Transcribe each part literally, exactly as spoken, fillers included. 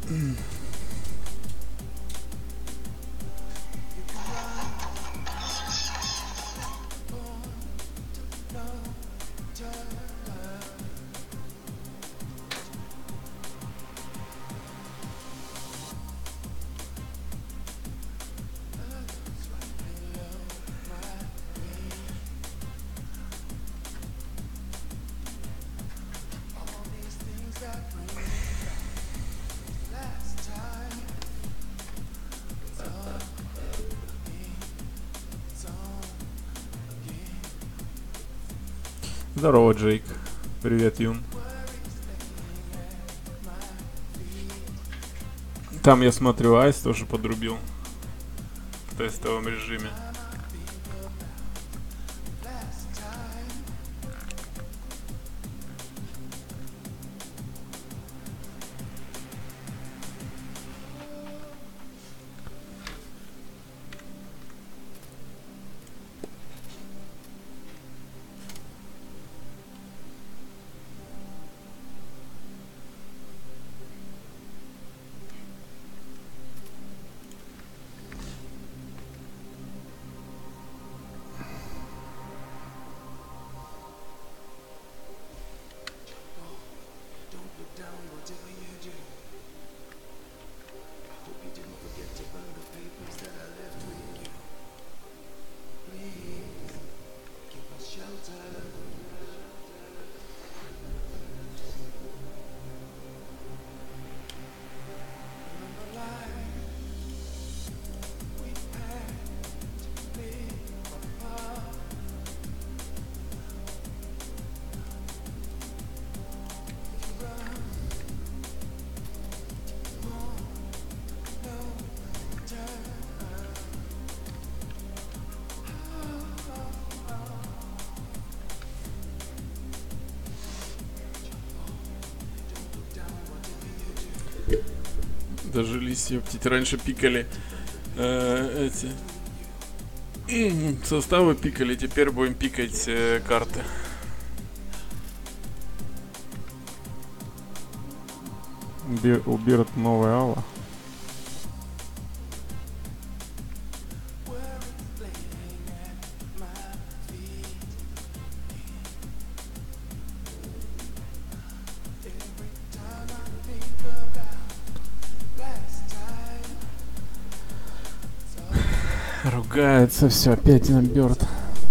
Здорово, Джейк. Привет, Юн. Там, я смотрю, Айс тоже подрубил в тестовом режиме. Дожились, ёптить. Раньше пикали э, эти составы пикали, теперь будем пикать э, карты. Бир, у Бирд новая ава. Ругается все опять на Бёрд.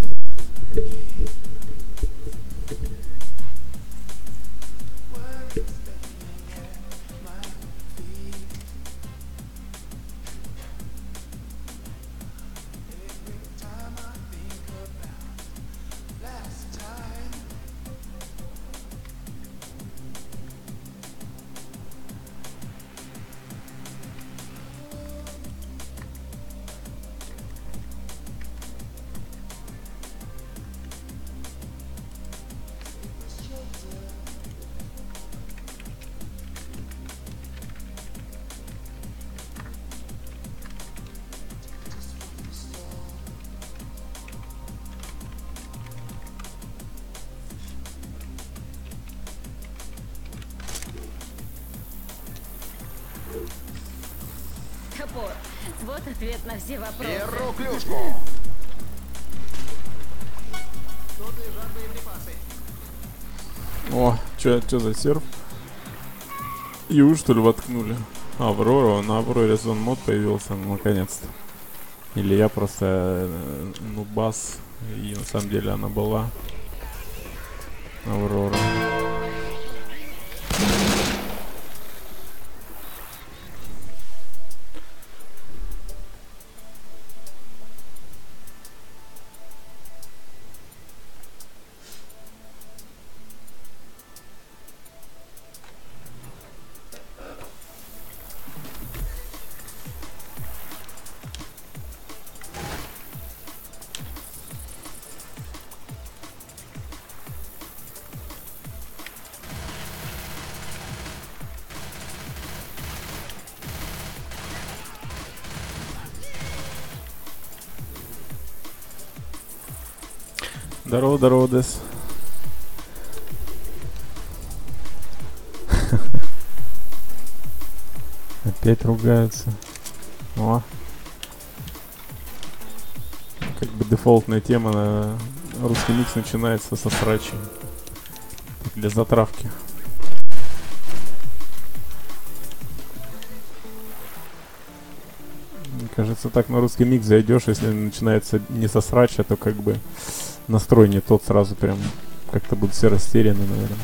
Топор. Вот ответ на все вопросы. Беру клюшку. О, чё, чё за серф? Ю, что ли, воткнули? Аврора, на Авроре зон мод появился, наконец-то. Или я просто э, нубас, и на самом деле она была. Аврора. Здорово, здорово, Дес. Опять ругаются. О. Как бы дефолтная тема на русский микс начинается со срачи. Для затравки. Мне кажется, так на русский микс зайдешь, если начинается не со срача, то как бы настрой не тот, сразу прям как-то будут все растеряны, наверное.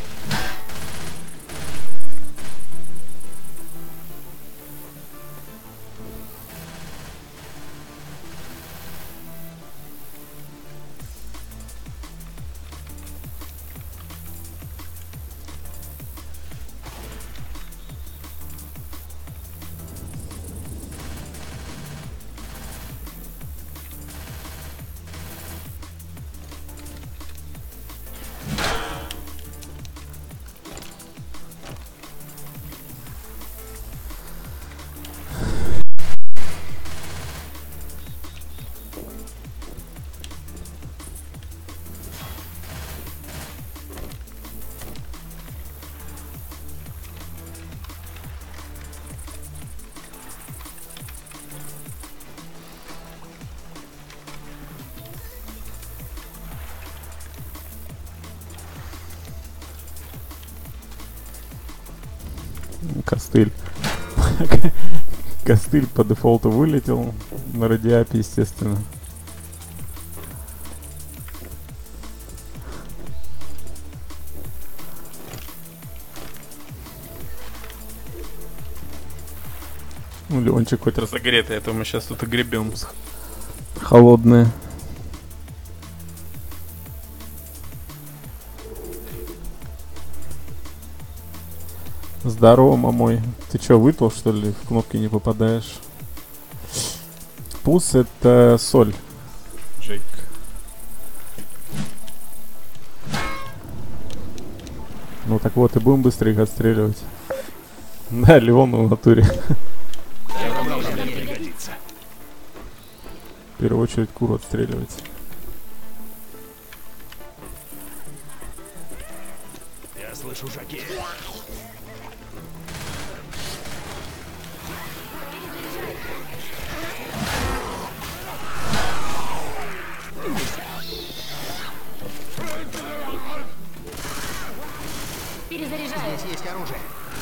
Костыль. Костыль по дефолту вылетел. На радиапе, естественно. Ну, Леончик хоть разогретый, а то мы сейчас тут и гребем. Холодное. Здорово, мамой. Ты чё, выпил, что ли? В кнопки не попадаешь. Пус — это соль. Джейк. Ну так вот, и будем быстро их отстреливать. Да, Леону в натуре. В первую очередь куру отстреливать. Я слышу шаги. Перезаряжаю. Здесь есть оружие.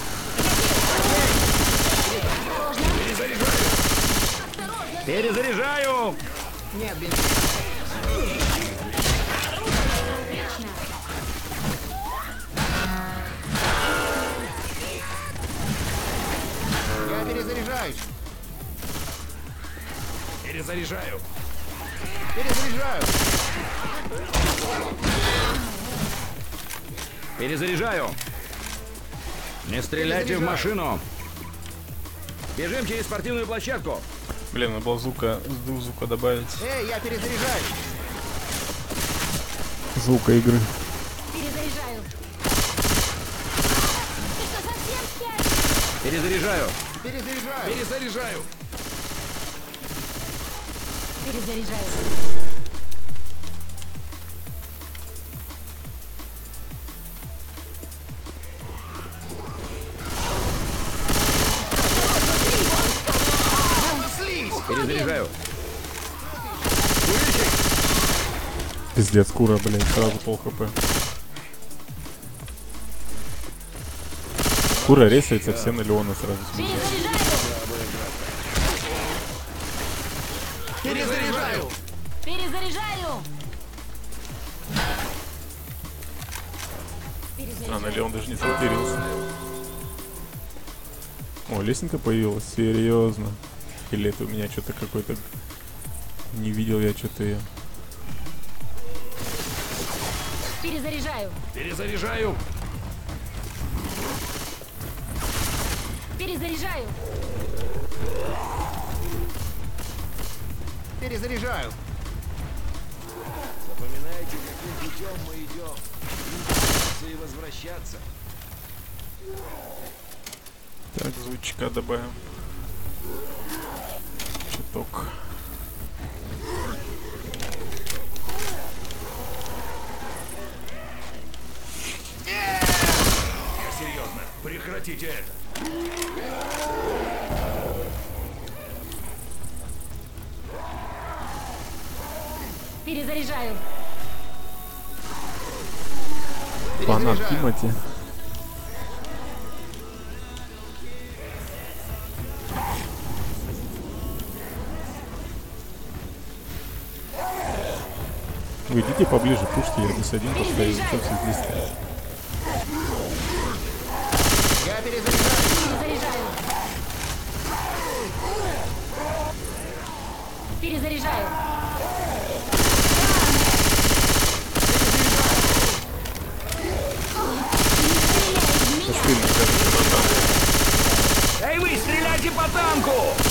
Перезаряжаю. Перезаряжаю. Нет, бензин. Я перезаряжаюсь. Перезаряжаю. Перезаряжаю. Перезаряжаю. Не стреляйте в машину. Бежим через спортивную площадку. Блин, надо было звука, звука добавить. Эй, я перезаряжаюсь. Звука игры. Перезаряжаю. Ты что, совсем спятил? Перезаряжаю. Перезаряжаю. Перезаряжаю. Перезаряжаю. Перезаряжаю. Пиздец, кура, блин, сразу пол хп. Кура ресается, все на Леона сразу. Перезаряжаю. Перезаряжаю. Перезаряжаю. А, на Леон даже не сортирился. О, лестница появилась, серьезно. Или это у меня что-то какой-то... Не видел я что-то ее. Перезаряжаю. Перезаряжаю. Перезаряжаю. Перезаряжаю. Запоминайте, каким путем мы идем. И возвращаться. Так, звучка добавим. Чуток. Я серьезно. Прекратите это. Перезаряжаю. Фанат Тимати. Вы идите поближе, пушьте, я здесь один постою. Что все здесь стоит? Я перезаряжаю. Перезаряжаю. Перезаряжаю. Эй, вы, стреляйте по танку!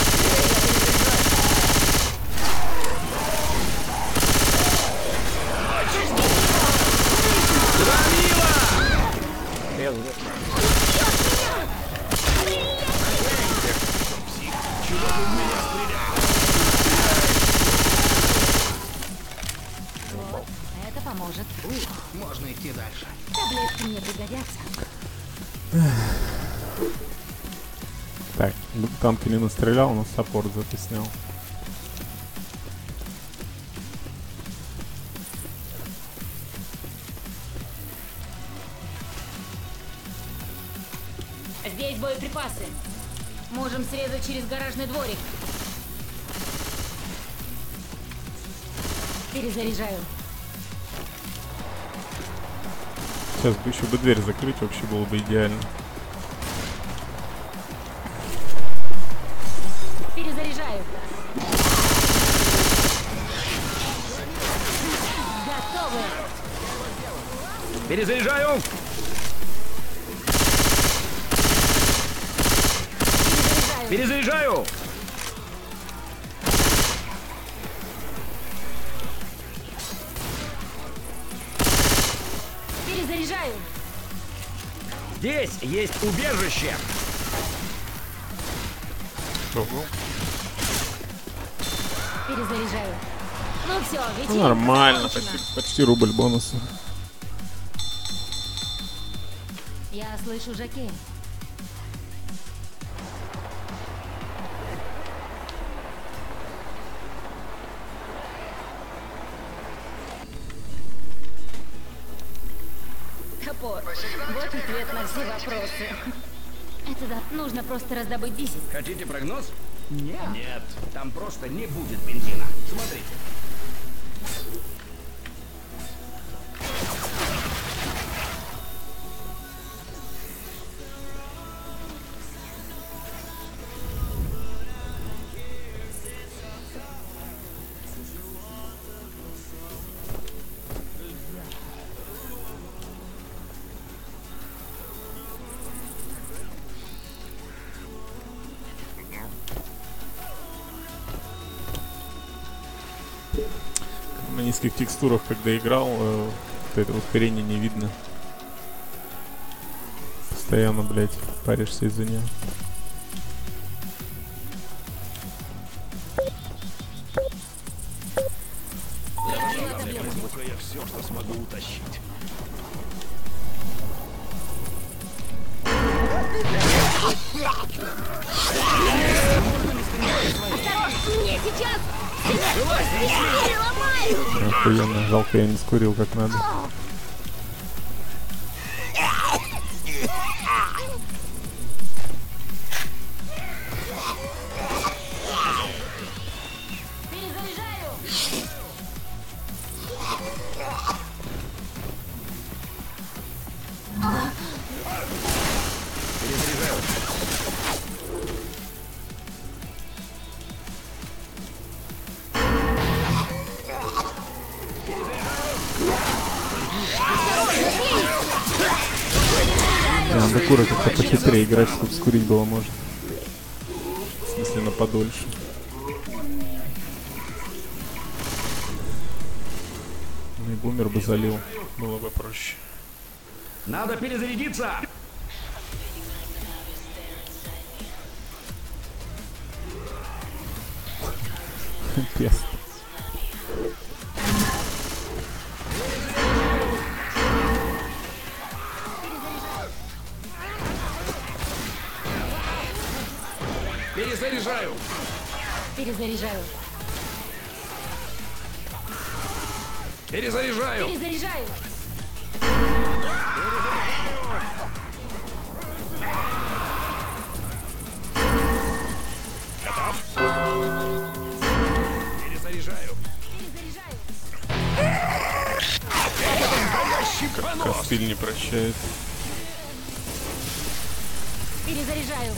Это поможет. Можно идти дальше. Таблетки мне пригодятся. Так, танк не настрелял, но саппорт зато снял. Здесь боеприпасы. Можем срезать через гаражный дворик. Перезаряжаю. Сейчас бы еще бы дверь закрыть, вообще было бы идеально. Перезаряжаю. Готовы. Перезаряжаю! Перезаряжаю. Перезаряжаю! Перезаряжаю. Здесь есть убежище! Перезаряжаю. Ну все, Ну, вечеринка нормально, закончена. почти, почти рубль бонуса. Я слышу Жаке. Топор. Вот ответ на все вопросы. Это да, нужно просто раздобыть дизель. Хотите прогноз? Нет. Нет, там просто не будет бензина. Смотрите. На низких текстурах, когда играл, э, вот это вот хрени не видно. Постоянно, блядь, паришься из-за нее. Ну-ка я все, что смогу утащить. Мне сейчас! Охуенно, жалко, я не скурил как надо. Перезаряжаю! Надо кура как-то похитрее играть, чтобы скурить было можно. В смысле, на подольше. Ну и бумер бы залил, было бы проще. Надо перезарядиться! Пест. Перезаряжаю. Перезаряжаю. Перезаряжаю. Перезаряжаю. Перезаряжаю. Перезаряжаю. Костыль не прощает. Перезаряжаю.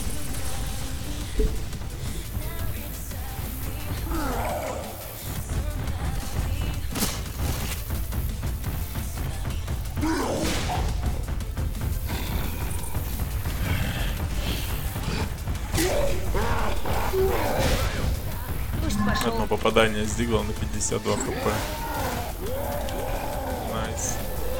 Дождь пошел. Одно попадание сдигло на пятьдесят два хп. Найс.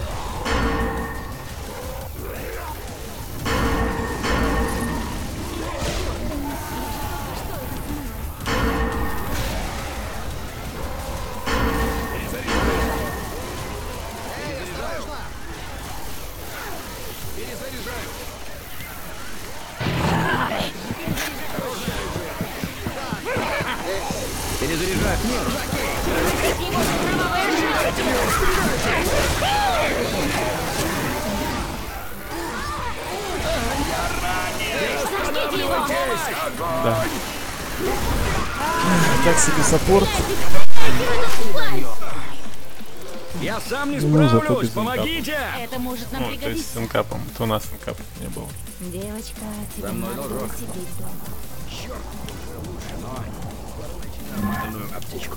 Перезаряжаю. Перезаряжаю. Его кровавая жертва. Сожгите его. Да. Так себе саппорт. Я сам не Ну, зато справлюсь. без Помогите. Это может нам Ну, то есть пригодиться. с инкапом. То у нас инкап не было. Девочка, тебе мной надо должок. сидеть дома. Нормальную аптечку.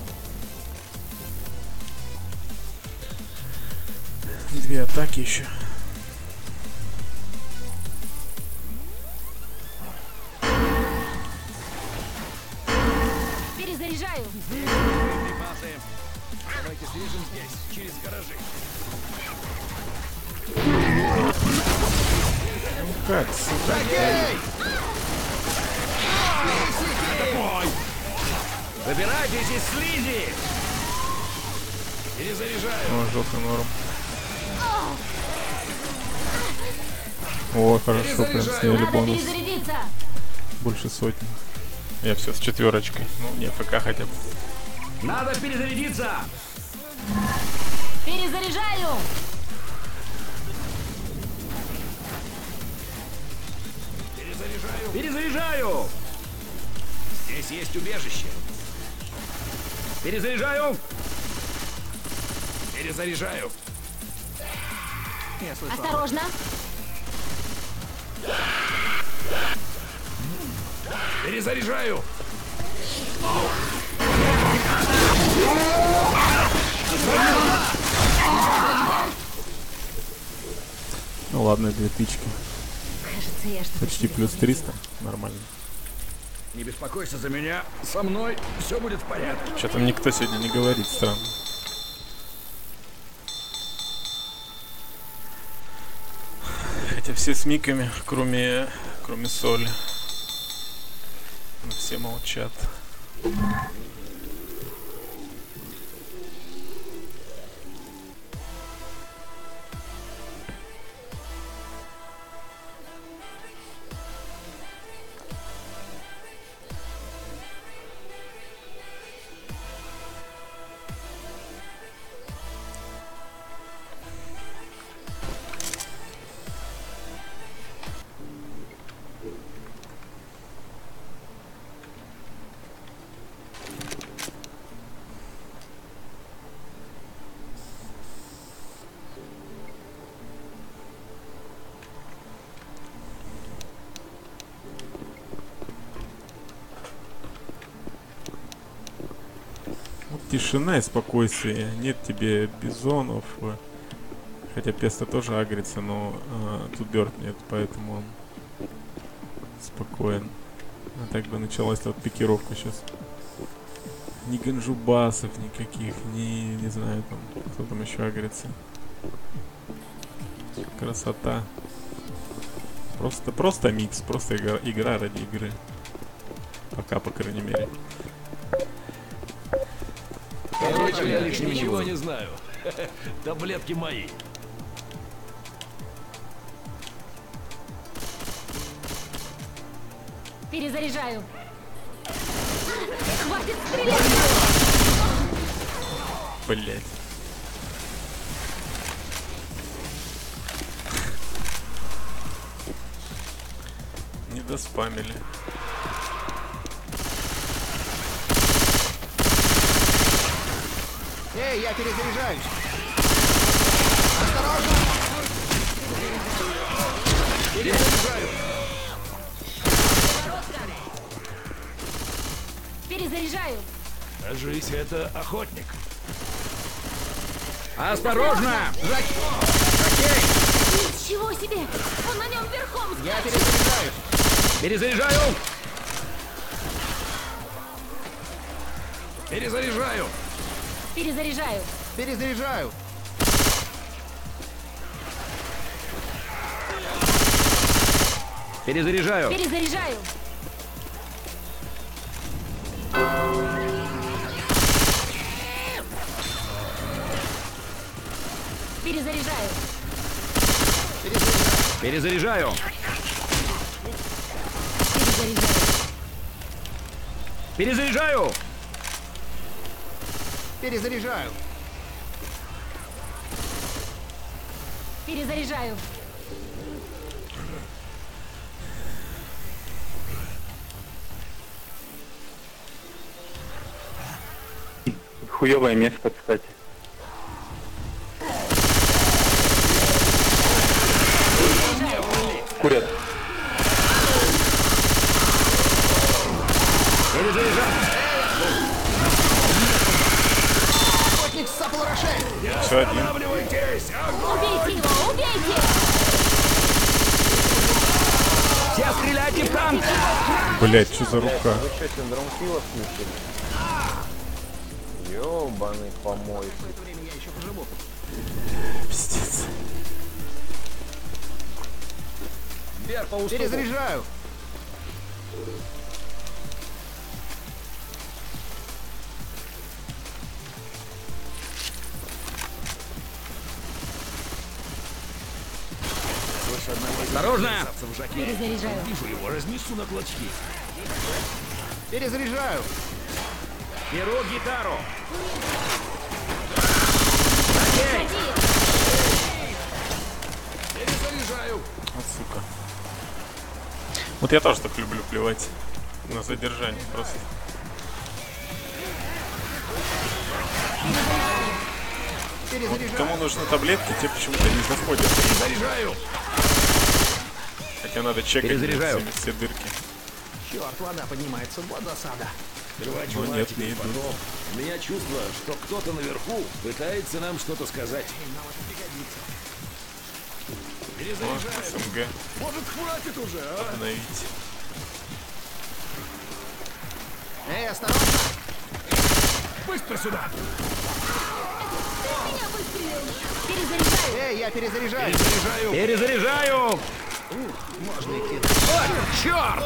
Две атаки еще. Перезаряжаю. Припасы. Давайте свяжем здесь, через гаражи. Как, сука? Забирайтесь из слизи. Перезаряжаю. О, жёлтый норм. О, хорошо, прям сняли Надо бонус. перезарядиться. Больше сотни. Я все с четверочкой. Ну, не, ФК хотя бы. Надо перезарядиться. Перезаряжаю. Перезаряжаю. Перезаряжаю. Здесь есть убежище. Перезаряжаю. Перезаряжаю. Я слышал. Осторожно. Перезаряжаю. Ну ладно, две тычки. Кажется, я что-то Почти себе плюс повредила. триста. Нормально. Не беспокойся за меня. Со мной все будет в порядке. Что там никто сегодня не говорит, странно. Хотя все с миками, кроме, кроме Соли. Но все молчат. Вот тишина и спокойствие. Нет тебе бизонов. э, Хотя Песта тоже агрится, но э, тут Бёрд нет, поэтому он спокоен. А так бы началась вот пикировка сейчас. Ни ганжубасов никаких, ни, не знаю, там, кто там еще агрится. Красота. Просто, просто микс, просто игра, игра ради игры. Пока, по крайней мере. Короче, я лишнего ничего не знаю. Таблетки мои. Перезаряжаю. Хватит стрелять! Блять. Не доспамили. Эй, я перезаряжаюсь. Осторожно! Перезаряжаю. Перезаряжаю. Кажись, это охотник. Осторожно! Окей! Ничего себе! Он на нем верхом! Я перезаряжаюсь. Перезаряжаю. Перезаряжаю. Перезаряжаю. Перезаряжаю. Перезаряжаю. Перезаряжаю. Перезаряжаю. Перезаряжаю. Перезаряжаю. Перезаряжаю. Перезаряжаю. Перезаряжаю. Хуёвое место, кстати. Курят. Охотник с Саплорошей. Еще один. Останавливайтесь! Убейте его! Убейте! Все стреляйте в танк! Блять, что за рука? Вы что, синдром Фила включили? Ёбаный помой. Пиздец. Бер, по уступу. Перезаряжаю. Осторожно! Перезаряжаю. Вижу его, разнесу на клочки. Перезаряжаю. Беру гитару. Окей. Перезаряжаю. Вот сука. Вот я тоже так люблю плевать на задержание просто. Вот кому нужны таблетки, те почему-то не заходят. Перезаряжаю. Хотя надо чекать Перезаряжаю. все, все дырки. Черт, вода поднимается, вот засада. Но нет, не идут. У меня чувство, что кто-то наверху пытается нам что-то сказать. О, СМГ. Может, хватит уже, а? Обновить. Эй, осторожно! Быстро сюда! Меня выстрелил. Перезаряжаю. Эй, я перезаряжаю! Перезаряжаю! Перезаряжаю! Можно идти. Ой, черт!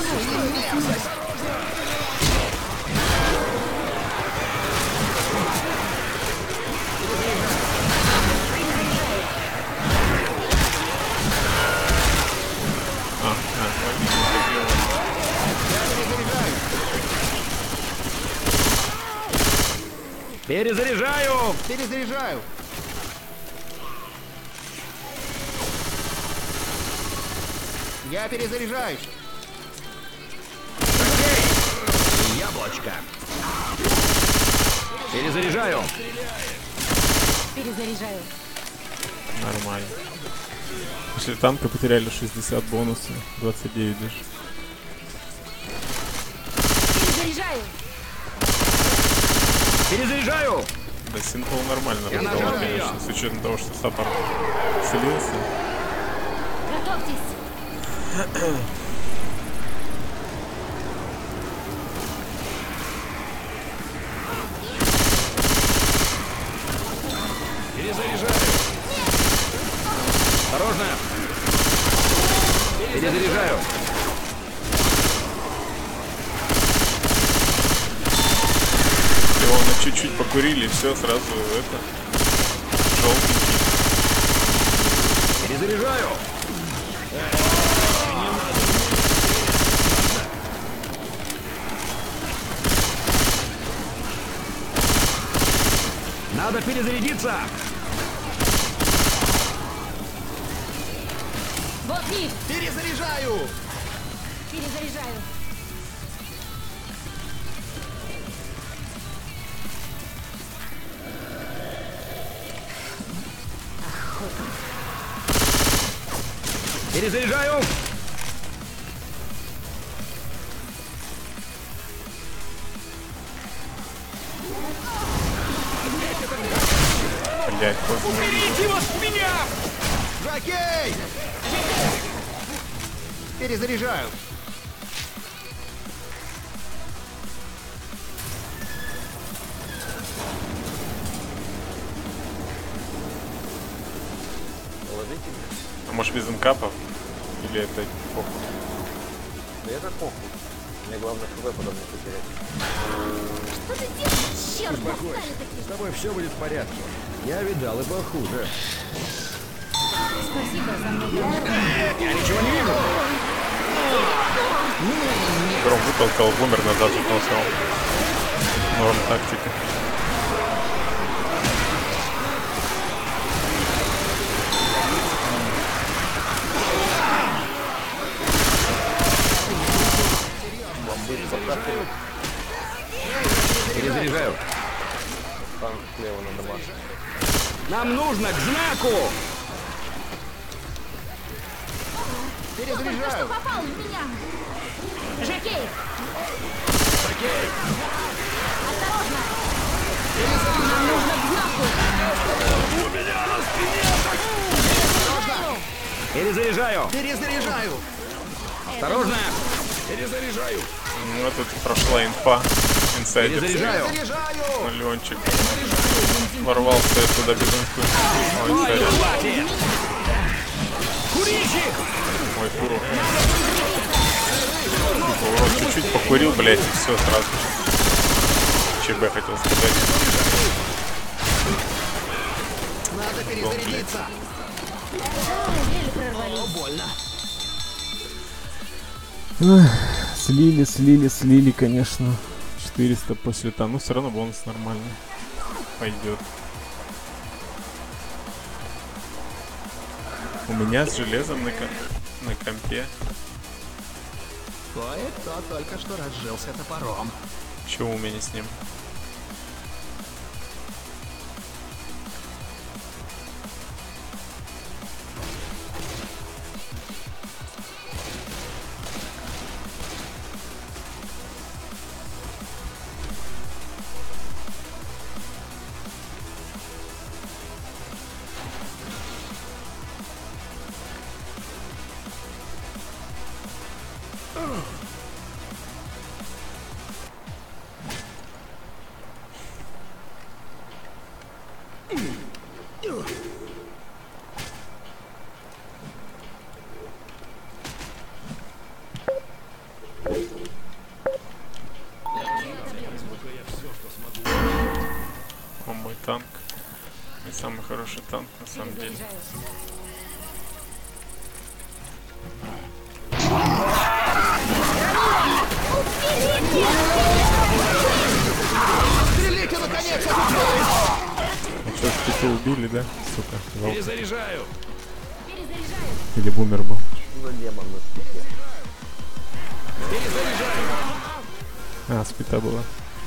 А, Перезаряжаю! Перезаряжаю! Я перезаряжаюсь! Окей! Яблочко! Перезаряжаю! Перезаряжаю. нормально. После танка потеряли шестьдесят бонусов, двадцать девять даже. Перезаряжаю. Перезаряжаю! Да, синхол нормально Я раздавал, нажал конечно, её. с учетом того, что саппорт слился. Готовьтесь. Перезаряжаю! Осторожно! Перезаряжаю! Его на чуть-чуть покурили, и все, сразу это, желтенький. Перезаряжаю! Надо перезарядиться! Вот Ник! Перезаряжаю! Перезаряжаю. Перезаряжаю! Блять, поздно. Уберите его с меня! Жокей! Перезаряжаю. Положите. А может без инкапов? Или это похуй? Да это похуй. Мне главное ХВ потом не потерять. Что ты делаешь? Черт, достали такие. С тобой все будет в порядке. Я видал и похуже. Спасибо за мной. Я ничего не вижу. Гром вытолкал, бумер назад затолкал. Норм тактика. Перезаряжаю. Танк слева на домах. Нам нужно к знаку! Только что попал в меня. Жокей! Осторожно! Нам нужно к знаку. Перезаряжаю! Перезаряжаю. Осторожно! Перезаряжаю. Ну, тут прошла инфа. Инсайдер. Перезаряжаю! Заряжаю. Ленчик ворвался туда без инфы. Ой, сорян. Хватит! Курильщик! Ой, куру. Типа, урод чуть-чуть покурил, блять, и все сразу. ЧБ хотел сказать. Надо перезарядиться. Еле прорвались. Больно. Слили, слили, слили, конечно. четыреста после там. Ну, все равно бонус нормальный. Пойдет. У меня с железом на, ком- на компе. Кое-кто только что разжился топором. Чего у меня с ним? О, мой танк. Мой самый хороший танк на самом деле. Стрелите, наконец! А что, что убили, да? Сука, жалко. Перезаряжаю. Или бумер был. Что за демон на спике? А, спита была.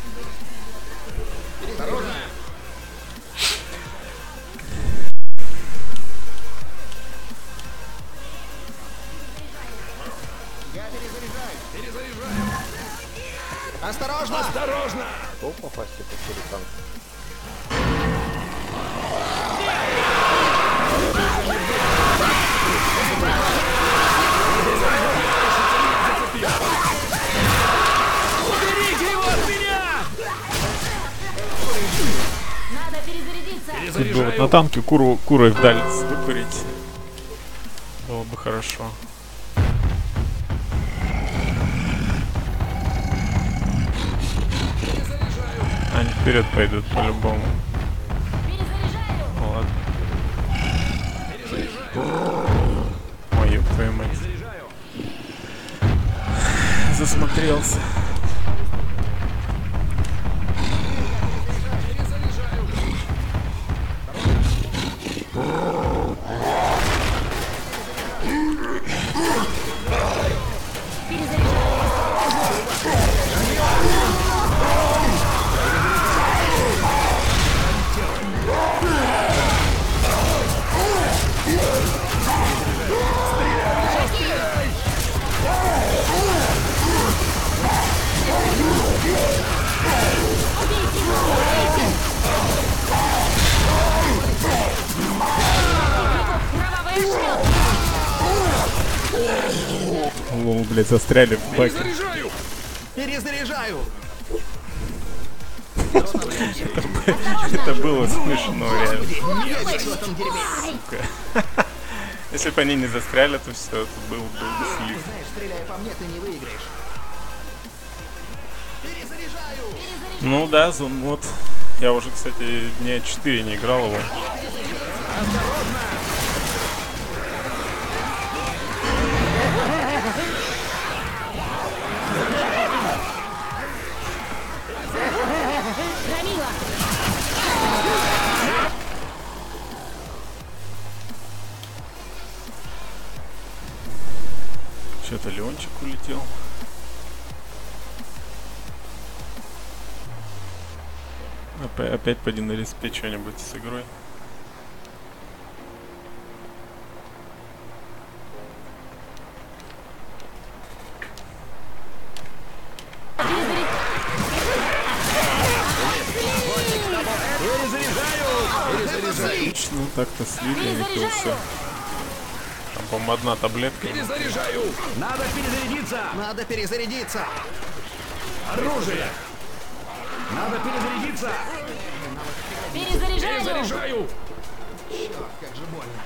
Осторожно! Осторожно! Кто попасть по четыре танка? Уберите его от меня! Надо перезарядиться. Тут бы вот на танке куру, курой вдаль выкурить. Было бы хорошо. Они вперед пойдут по-любому. Перезаряжаю. Ну ладно. Ой, ёб твою мать. Засмотрелся. Лол, блядь, застряли в баке. Перезаряжаю! Перезаряжаю! Это было смешно, реально. Есть в этом дерьме. Если бы они не застряли, то все, это был, был бы слив. Знаешь, стреляя по мне, ты не выиграешь. Перезаряжаю! Ну да, зонмод. Я уже, кстати, дня четыре не играл его. Громила! Что-то Леончик улетел. Опять, опять пойди на респе что-нибудь с игрой. Отлично, так-то слили, не все. Там, по-моему, одна таблетка. Перезаряжаю! Надо перезарядиться! Надо перезарядиться! Оружие! Надо перезарядиться! Перезаряжаю! Перезаряжаю! Черт, как же больно.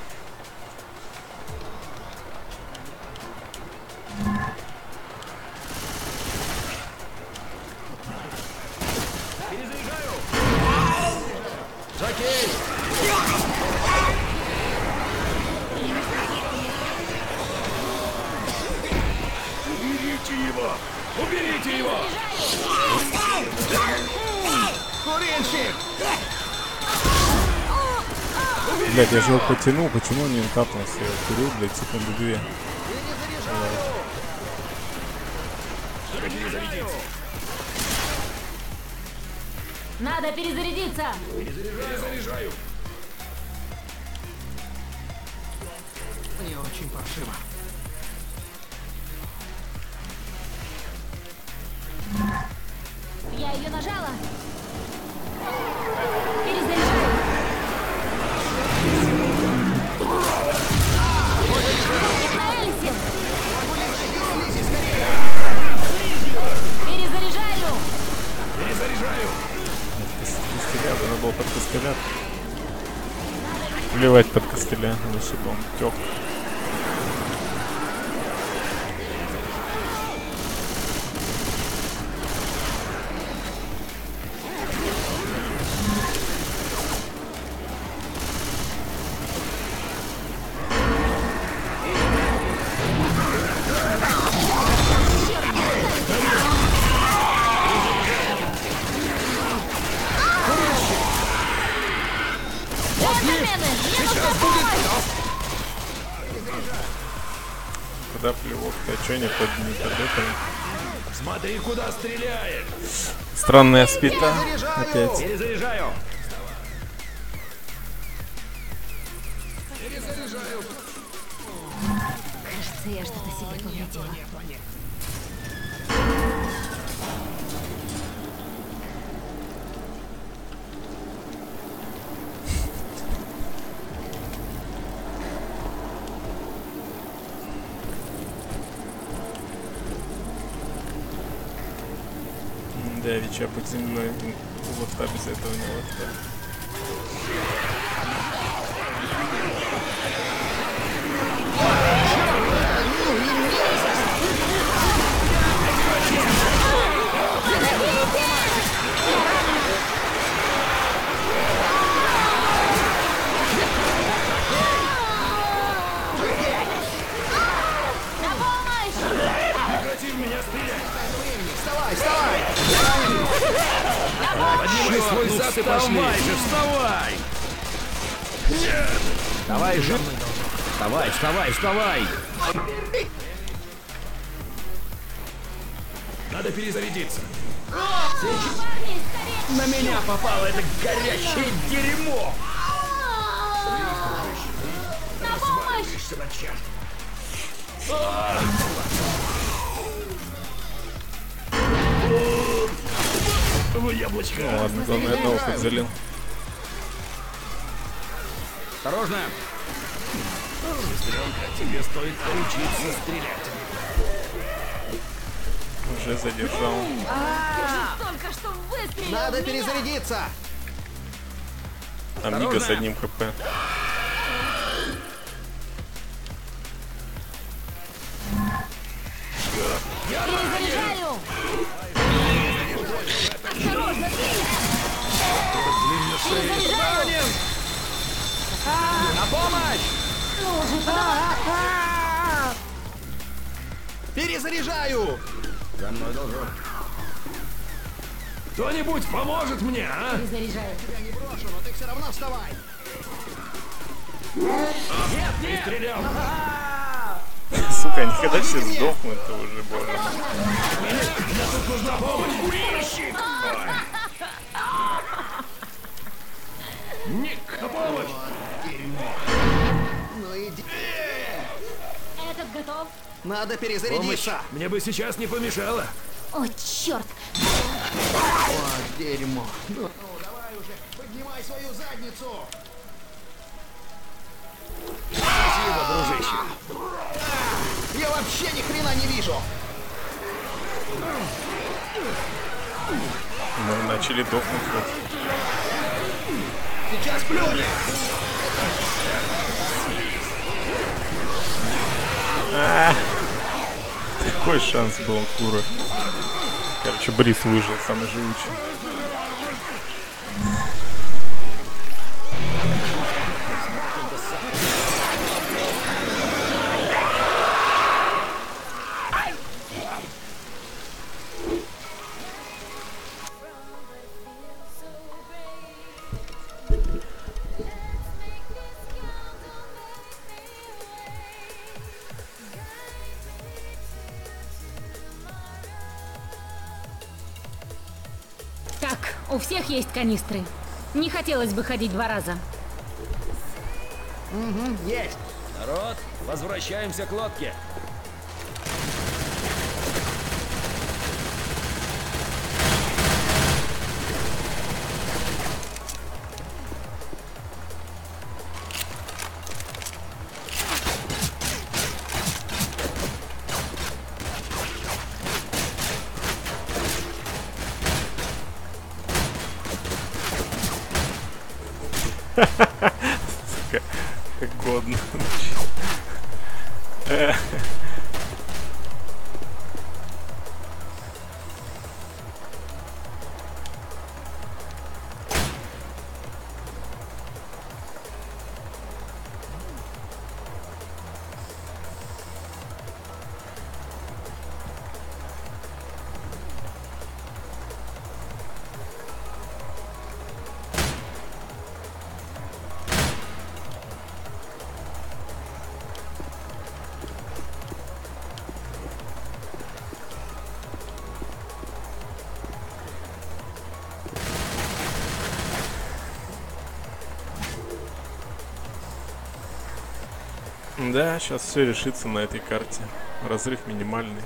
Перезаряжаю! Жокей! Уберите его! Уберите его! Курильщик! Блять, я же его потянул, почему он не капнулся? Я курил, блядь, секунды две. Надо перезарядиться! Перезаряжаю! Мне очень паршиво. Я ее нажала! Перезаряжаю! На Эльсе! Перезаряжаю! Перезаряжаю! Костыля, надо было под костыля. Вливать под костыля, чтобы он тек. Когда плевок, ты а чё не под, не под это? Смотри, куда стреляет! Странная спита опять. Перезаряжаю! Кажется, я что-то себе повредила. Да, Вича под землей. Вот так без этого не вот так. Прекрати в меня стрелять! Вставай, вставай! Поднимай свой зад и пошли! Вставай же, вставай! Давай же! Вставай, вставай, вставай! Надо перезарядиться! Парни, скорее! На меня попало это горячее дерьмо! На помощь! В яблочко! Ну ладно, главное одного подзалил. Осторожно! Сестренка, тебе стоит поучиться стрелять. Уже задержал. Ты же только что выстрелил Надо в меня! перезарядиться. Амиго с одним хп. Перезаряжаю! Осторожно, ты! Перезаряжаю! На помощь! Ну же, подавай! Перезаряжаю. За мной должен. Кто-нибудь поможет мне, а? Перезаряжаю. Я не брошу, но ты все равно вставай. Нет, не стрелял! Сука, они когда все сдохнут-то уже, боже. Мне тут нужна помощь! Курильщик! Ник, на помощь! Ну иди. Этот готов? Надо Помощь перезарядиться. мне бы сейчас не помешала. О, черт! Вот дерьмо. Ну, ну, давай уже, поднимай свою задницу. Спасибо, дружище. Я вообще ни хрена не вижу. Мы начали дохнуть. Вот. Сейчас плюнь. Какой шанс был у Кура? Короче, Брис выжил, самый живучий. Так, у всех есть канистры. Не хотелось бы ходить два раза. Есть. Народ, возвращаемся к лодке. Сука, как годно. Э. Да, сейчас все решится на этой карте. Разрыв минимальный.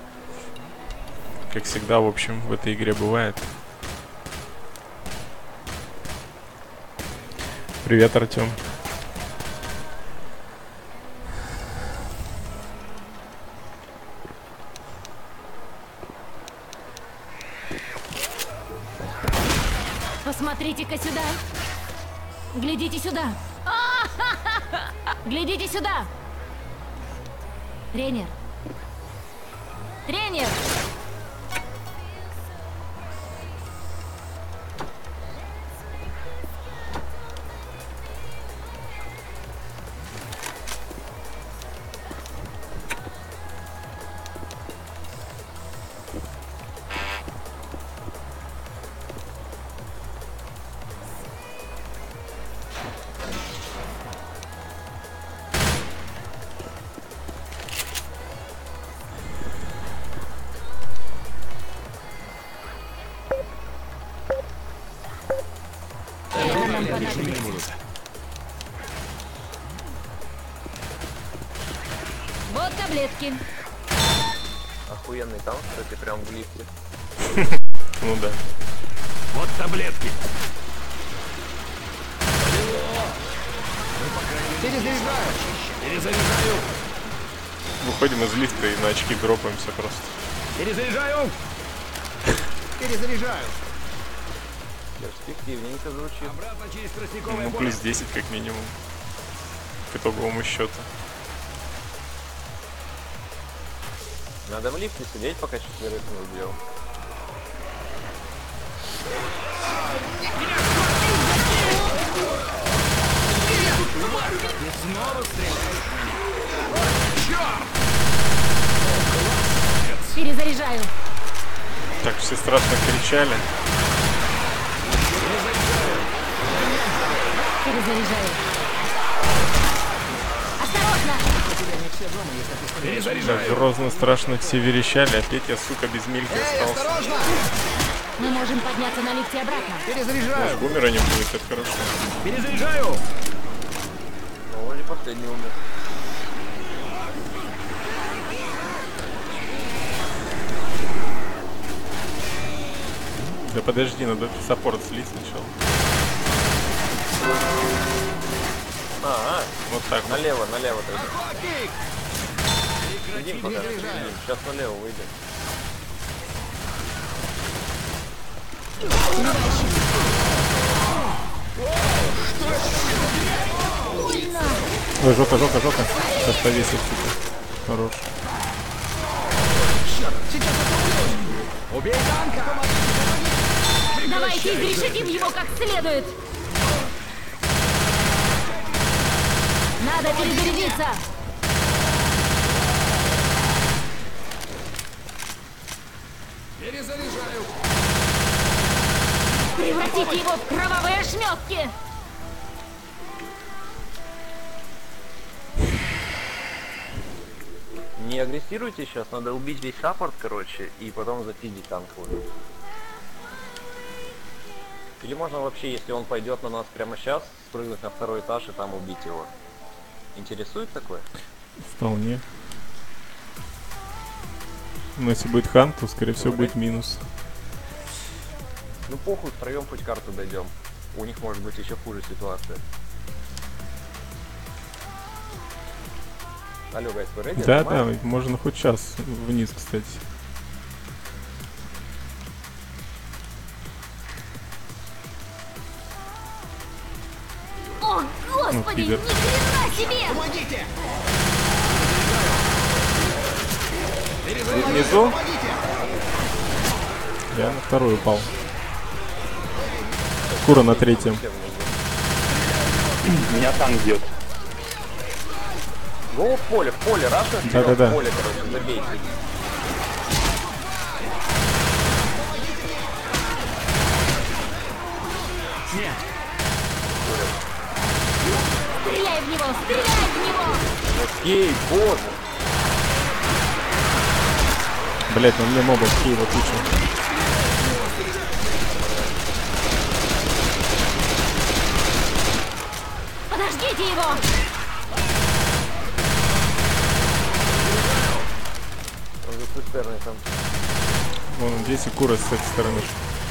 Как всегда, в общем, в этой игре бывает. Привет, Артем. Посмотрите-ка сюда. Глядите сюда. Глядите сюда. Тренер. Тренер. Это нам понадобится. Вот таблетки. Охуенный танк, кстати, прям в лифте. Ну да. Вот таблетки. Перезаряжаю. Перезаряжаю. Выходим из лифта и на очки дропаемся просто. Перезаряжаю! Перезаряжаю. Перспективненько звучит. Обратно через тростниковое Ну, поле. плюс десять как минимум. К итоговому счету. Надо в лифте сидеть, пока четверых не убил. И снова стреляет. Перезаряжаю. Так, все страшно кричали. Перезаряжаю. Осторожно! Так, Перезаряжаю. грозно страшно все верещали, а Петя, сука, без мильки Эй, остался. осторожно! Мы можем подняться на лифте обратно. Перезаряжаю. Бумера не будет, это хорошо. Перезаряжаю. Ну, вроде последний умер. Да подожди, надо саппорт слить сначала. А, Вот так а, вот. налево, налево тогда. Охотник! Сидим пока, сидим. Сейчас налево выйдем. Ой, жопа, жопа, жопа. Сейчас повесил, сука. Хорош. Убей танка. Давайте изрешетим его как следует. Надо перезарядиться. Перезаряжаю. Превратите его в кровавые ошметки. Не агрессируйте сейчас, надо убить весь саппорт, короче, и потом запиздить танковую. Или можно вообще, если он пойдет на нас прямо сейчас, спрыгнуть на второй этаж и там убить его. Интересует такое? Вполне. Но если будет хан, то скорее всего будет минус. Ну похуй, втроем хоть карту дойдем. У них может быть еще хуже ситуация. Алло, гайс, вы ready? Да, Нормально? да, можно хоть час вниз, кстати. О, господи, ни пидор. хрена себе! Помогите! Вы внизу? Помогите! Я на второй упал. Кура на третьем. Все внизу. Меня танк бьет. Го в поле, в поле, Раша, Да-да-да. в поле, короче, забейте. Нет. Стреляй в него! Стреляй в него! Окей, боже. Блять, на мне мобов Киева куча. Подождите его! Он за цистерной там. Вон здесь и Кура с этой стороны.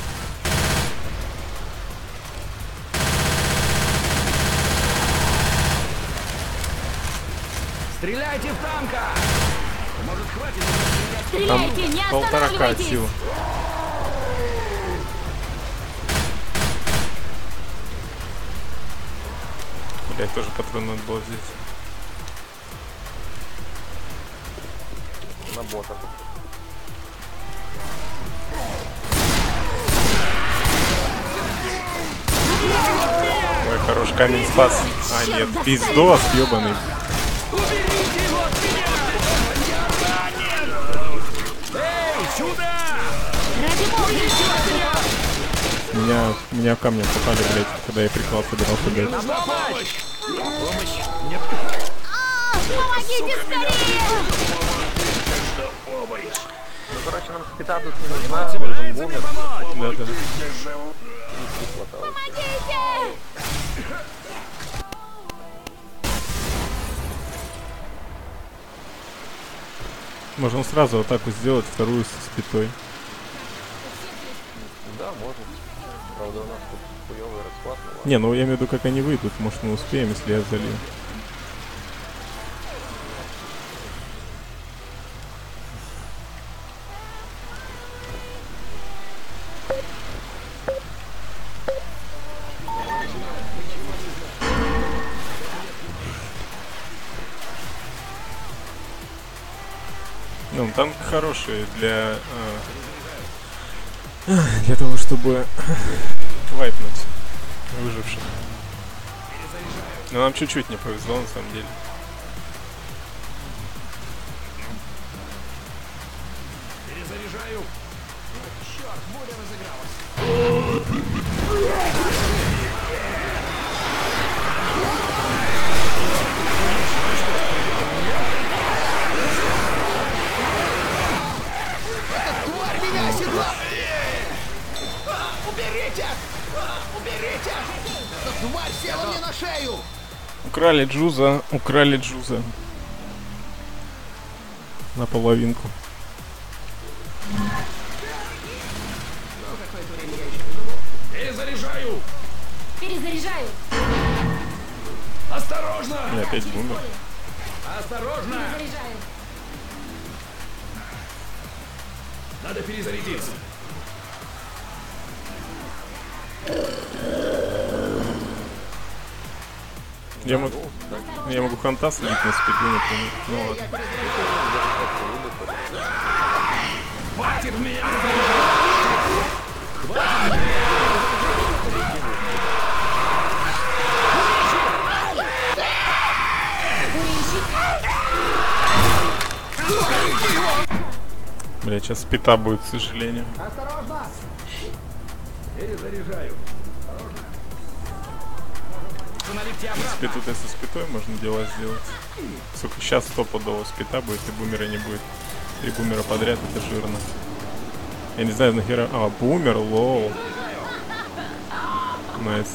Стреляйте в танка. Может, хватит? Там Стреляйте, не полтора ка останавливайтесь! сил. Блять, тоже патрон надо было взять. На бота. Ой, хорош, камень спас. А, нет, пиздос, ёбаный. Эй, сюда! Ради бога, еще! Меня, меня камнем попали, блять, когда я приклад собирался, блять. Нужна помощь! Помощь! Нет. А, помогите скорее! Ну, короче, нам спита тут не нужна, нужен бумер. Да, да. Не хватало. Помогите! Можем сразу атаку сделать, вторую с спитой. Да, можно. Правда, у нас тут хуёвый расклад, ну ладно. Не, ну я имею в виду, как они выйдут. Может, мы успеем, если я залью. Ну, танк хороший для... а, для того, чтобы вайпнуть выживших. Но нам чуть-чуть не повезло, на самом деле. Перезаряжаю. Черт, буря разыгралась. Эта тварь меня оседла! А, уберите! А, уберите! Эта тварь села мне на шею! Украли Джуза, украли Джуза. Наполовинку. Перезаряжаю. Перезаряжаю. Осторожно. И опять бумер. Осторожно. Перезаряжаю. Надо перезарядиться. Я могу, я могу ханта слить на спиду, например. Ну ладно. Хватит меня. Бля, сейчас спита будет, к сожалению. Перезаряжаю. Спиту то со спитой можно дела сделать. Сука, сейчас стопудово спита будет и бумера не будет. Три бумера подряд, это жирно. Я не знаю нахера... А, бумер, лоу. Найс.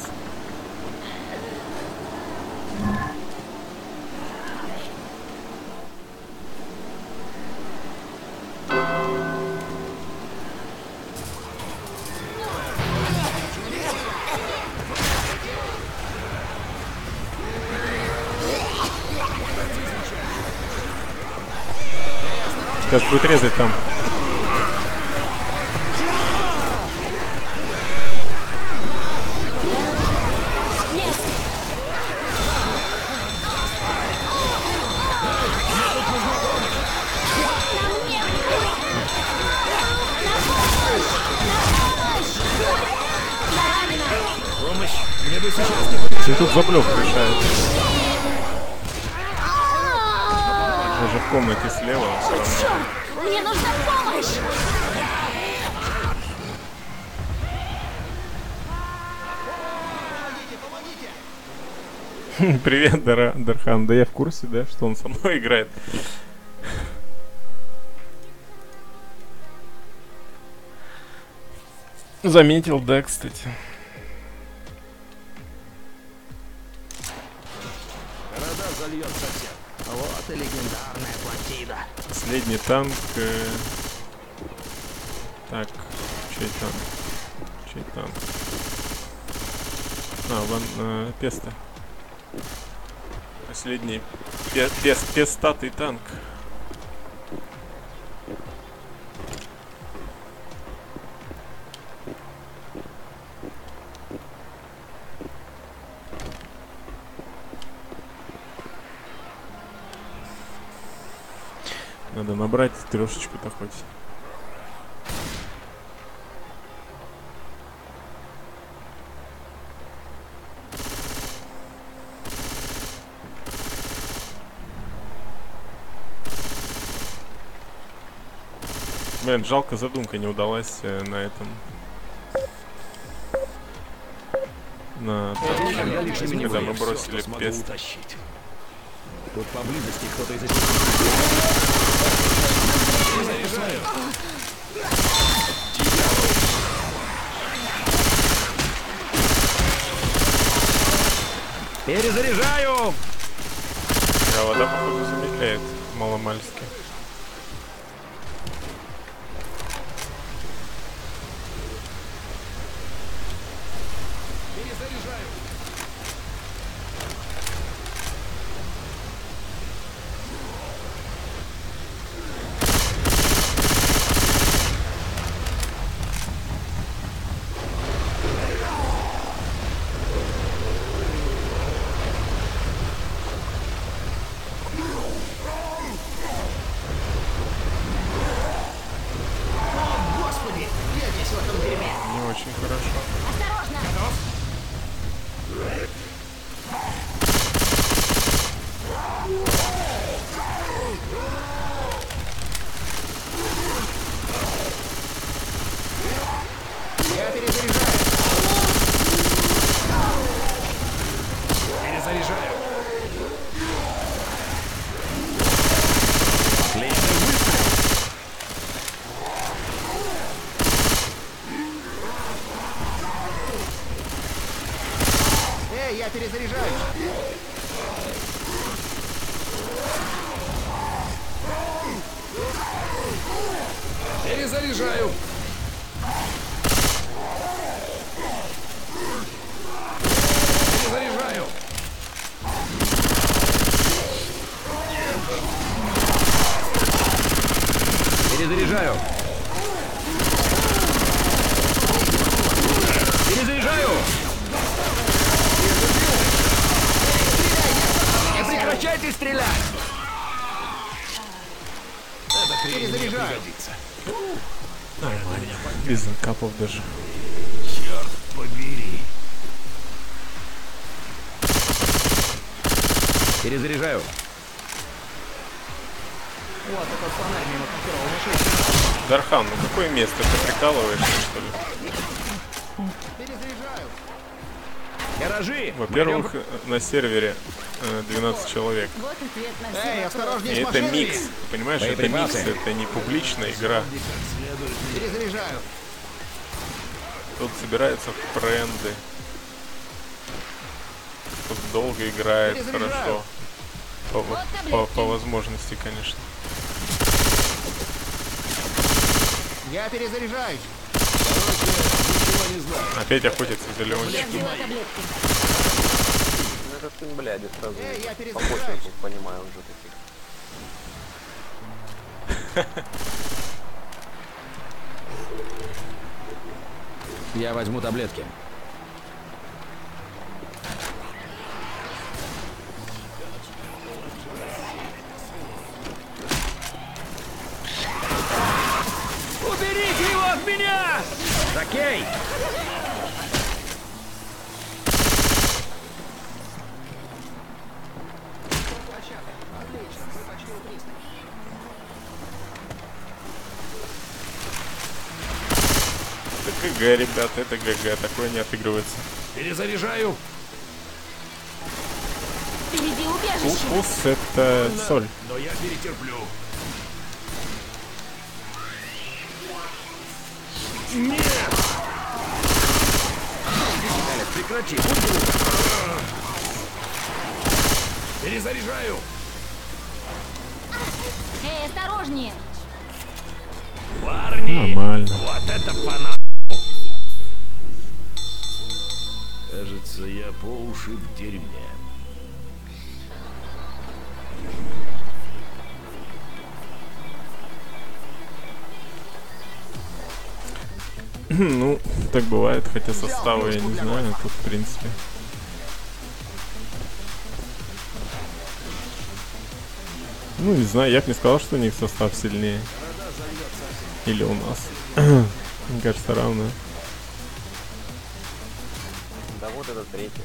Сейчас будет резать там. Ты тут заблёк решает. Даже в комнате слева все равно. Мне нужна помощь! Привет, Дара, Дархан. Да я в курсе, да, что он со мной играет. Заметил, да, кстати. Города зальет совсем. Вот и легендарная Атлантида. Последний танк. Э... Так, чей танк? Чей танк? А, ван, э, Песта. Последний пе пес пестатый танк. Надо набрать трешечку-то хоть. Блин, жалко, задумка не удалась э, на этом. На Когда лишь меня когда мы всё, бросили что смогу пест. утащить. Тут поблизости кто-то из этих... Перезаряжаю. Перезаряжаю! А вода, походу, замедляет маломальски. Перезаряжаю. Перезаряжаю. Перезаряжаю. Перезаряжаю. Не прекращайте стрелять. Это хрень мне пригодится. Нормально. Без инкапов даже. Черт побери. Перезаряжаю. Дархан, ну какое место? Ты прикалываешься, что ли? Перезаряжаю. Гаражи. Во-первых, на сервере э, двенадцать человек. Вот ответ на все Эй, вопросы. осторожнее И с это машинами. микс. Понимаешь, это микс, Боеприпасы. это не публичная игра. Перезаряжаю. Тут собираются френды. Тут долго играет, Перезаряжаю. хорошо. По, по, по возможности, конечно. Я перезаряжаюсь. Ничего не знаю. Опять охотятся за Я Леончиком. взяла таблетки. Ну, это сын бляди сразу. Эй, я По перезаряжаюсь. почерку понимаю уже таких. Я возьму таблетки. Уберите его от меня! Окей! Это ГГ, ребят, это ГГ, такое не отыгрывается. Перезаряжаю. Впереди убежище. Укус это соль. Но я перетерплю. Нет! Алекс, прекрати! Будь другом. Перезаряжаю. Эй, осторожнее. Парни! Нормально. Вот это фана... Кажется, я по уши в дерьме. Ну, так бывает, хотя состава я не знаю, тут в принципе. Ну, не знаю, я бы не сказал, что у них состав сильнее. Или у нас. Мне кажется, равно. Да вот это третий.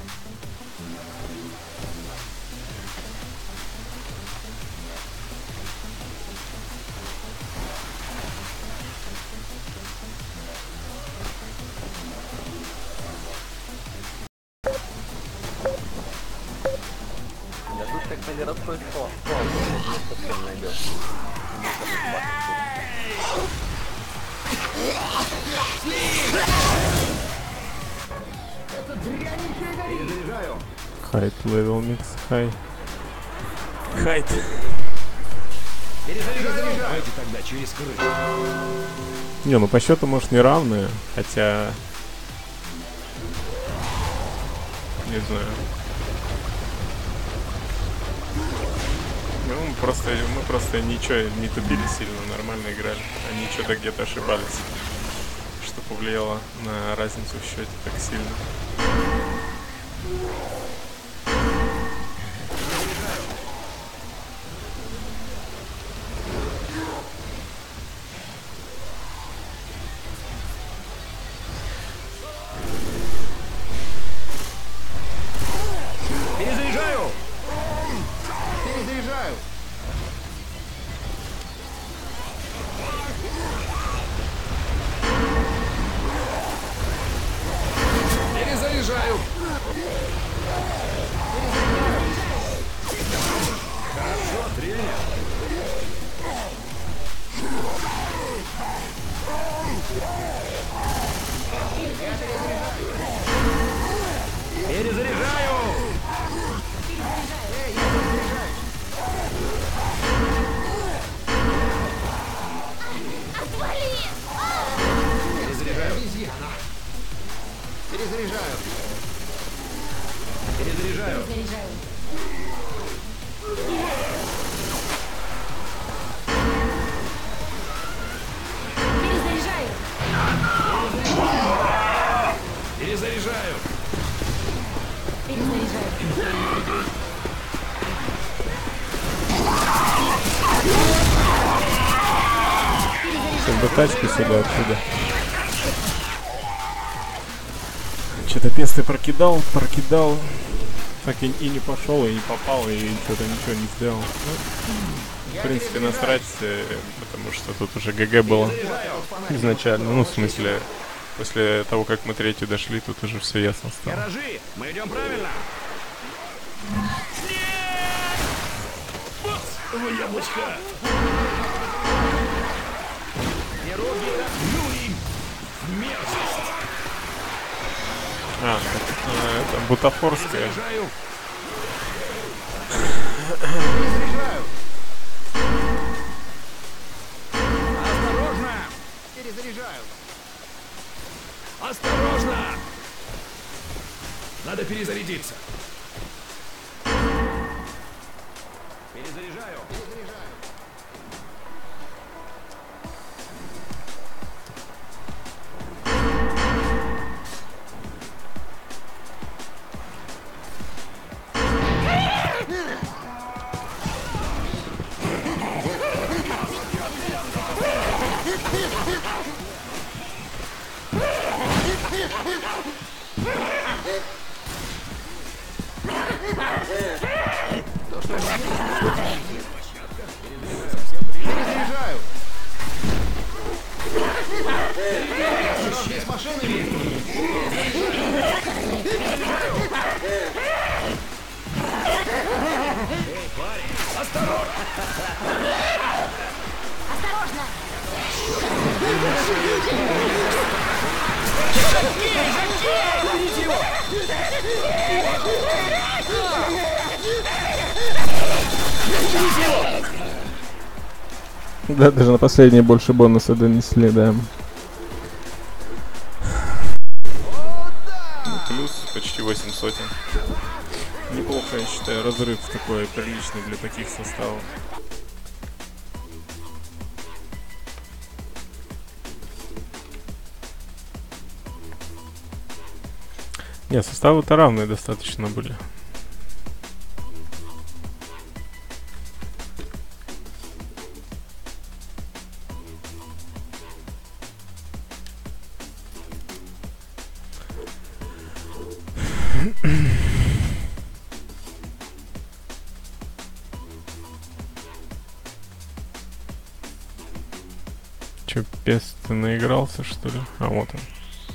Да тут как-то городской фон. Не совсем найдешь. Хайт, левел микс, хай. Хайт. Давайте тогда через крышу. Не, ну по счету, может, не равные, хотя... Не знаю. Ну, мы просто, мы просто ничего не тупили сильно, нормально играли. Они что-то где-то ошибались, что повлияло на разницу в счете так сильно. Перезаряжаю! Перезаряжаю. Перезаряжаю. Перезаряжаю. Перезаряжаю. Заряжаю. Перезаряжаю. Перезаряжаю. Перезаряжаю. Как бы тачку сюда отсюда. Что-то песты прокидал, прокидал. Так и, и не пошел, и не попал, и что-то ничего не сделал. Ну, в принципе, насрать, э, потому что тут уже ГГ было изначально. Ну, в смысле, после того, как мы третью дошли, тут уже все ясно стало. Гаражи! Мы идем правильно! Вы яблочко! Не руки! Ну и мерзость! А, это, это бутафорская. Заряжаю! Перезаряжаю. Осторожно! Перезаряжаю. Осторожно! Надо перезарядиться. Перезаряжаю! Перезаряжаю. Перезаряжаю. Осторожнее с машинами. Осторожно! Да, даже на последние больше бонуса донесли, да. Плюс почти восемь сотен. Неплохо, я считаю, разрыв такой приличный для таких составов. Не, составы-то равные достаточно были. Че, пес, ты наигрался, что ли? А, вот он.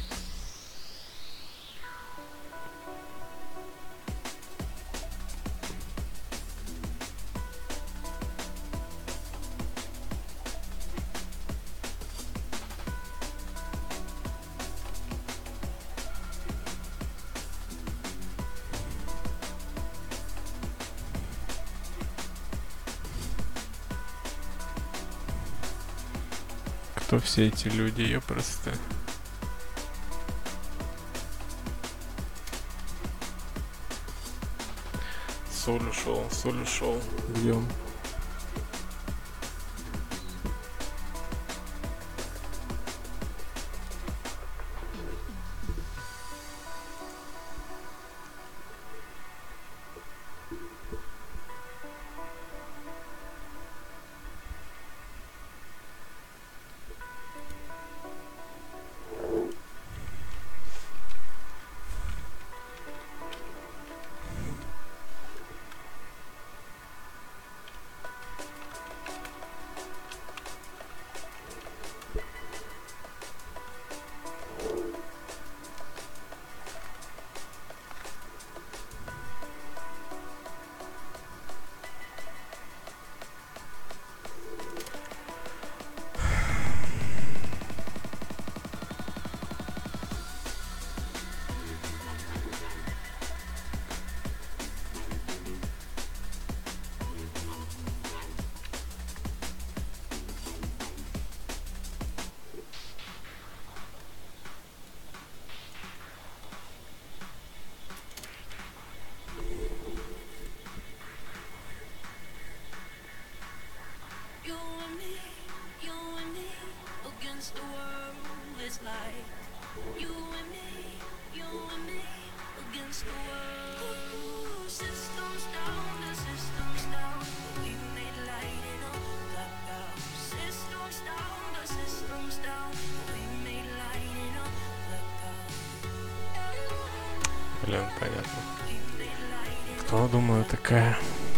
Кто все эти люди, я просто... Соль ушел, соль ушел. Где он? Блин, понятно. Кто, думаю, такая?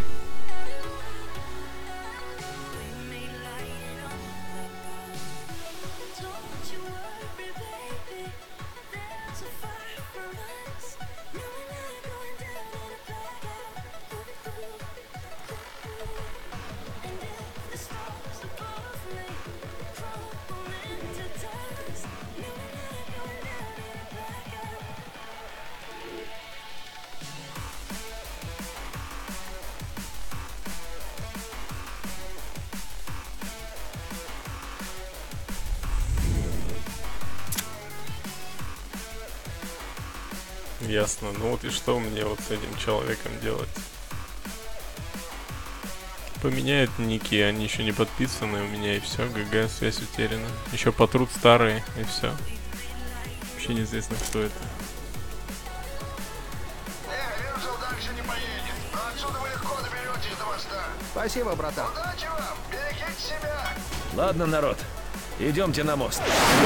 Ясно. Ну вот и что мне вот с этим человеком делать? Поменяют ники, они еще не подписаны у меня, и все, ГГ, связь утеряна. Еще потрут старые, и все. Вообще неизвестно, кто это. Не, Вирджил дальше не поедет. Но отсюда вы легко доберетесь до моста. Спасибо, братан. Удачи вам! Берегите себя! Ладно, народ, идемте на мост.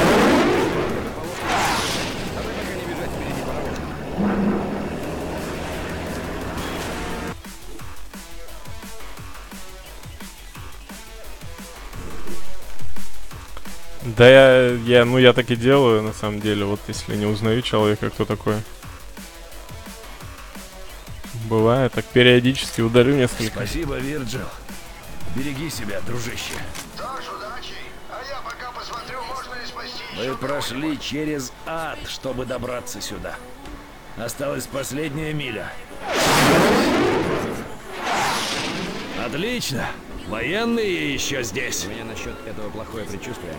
Да я, я, ну я так и делаю, на самом деле, вот если не узнаю человека, кто такой. Бывает, так периодически удалю несколько. Спасибо, Вирджил. Береги себя, дружище. Тоже удачи! А я пока посмотрю, можно ли спасти Мы еще прошли через ад, чтобы добраться сюда. Осталась последняя миля. Отлично! Военные еще здесь. У меня насчет этого плохое предчувствие.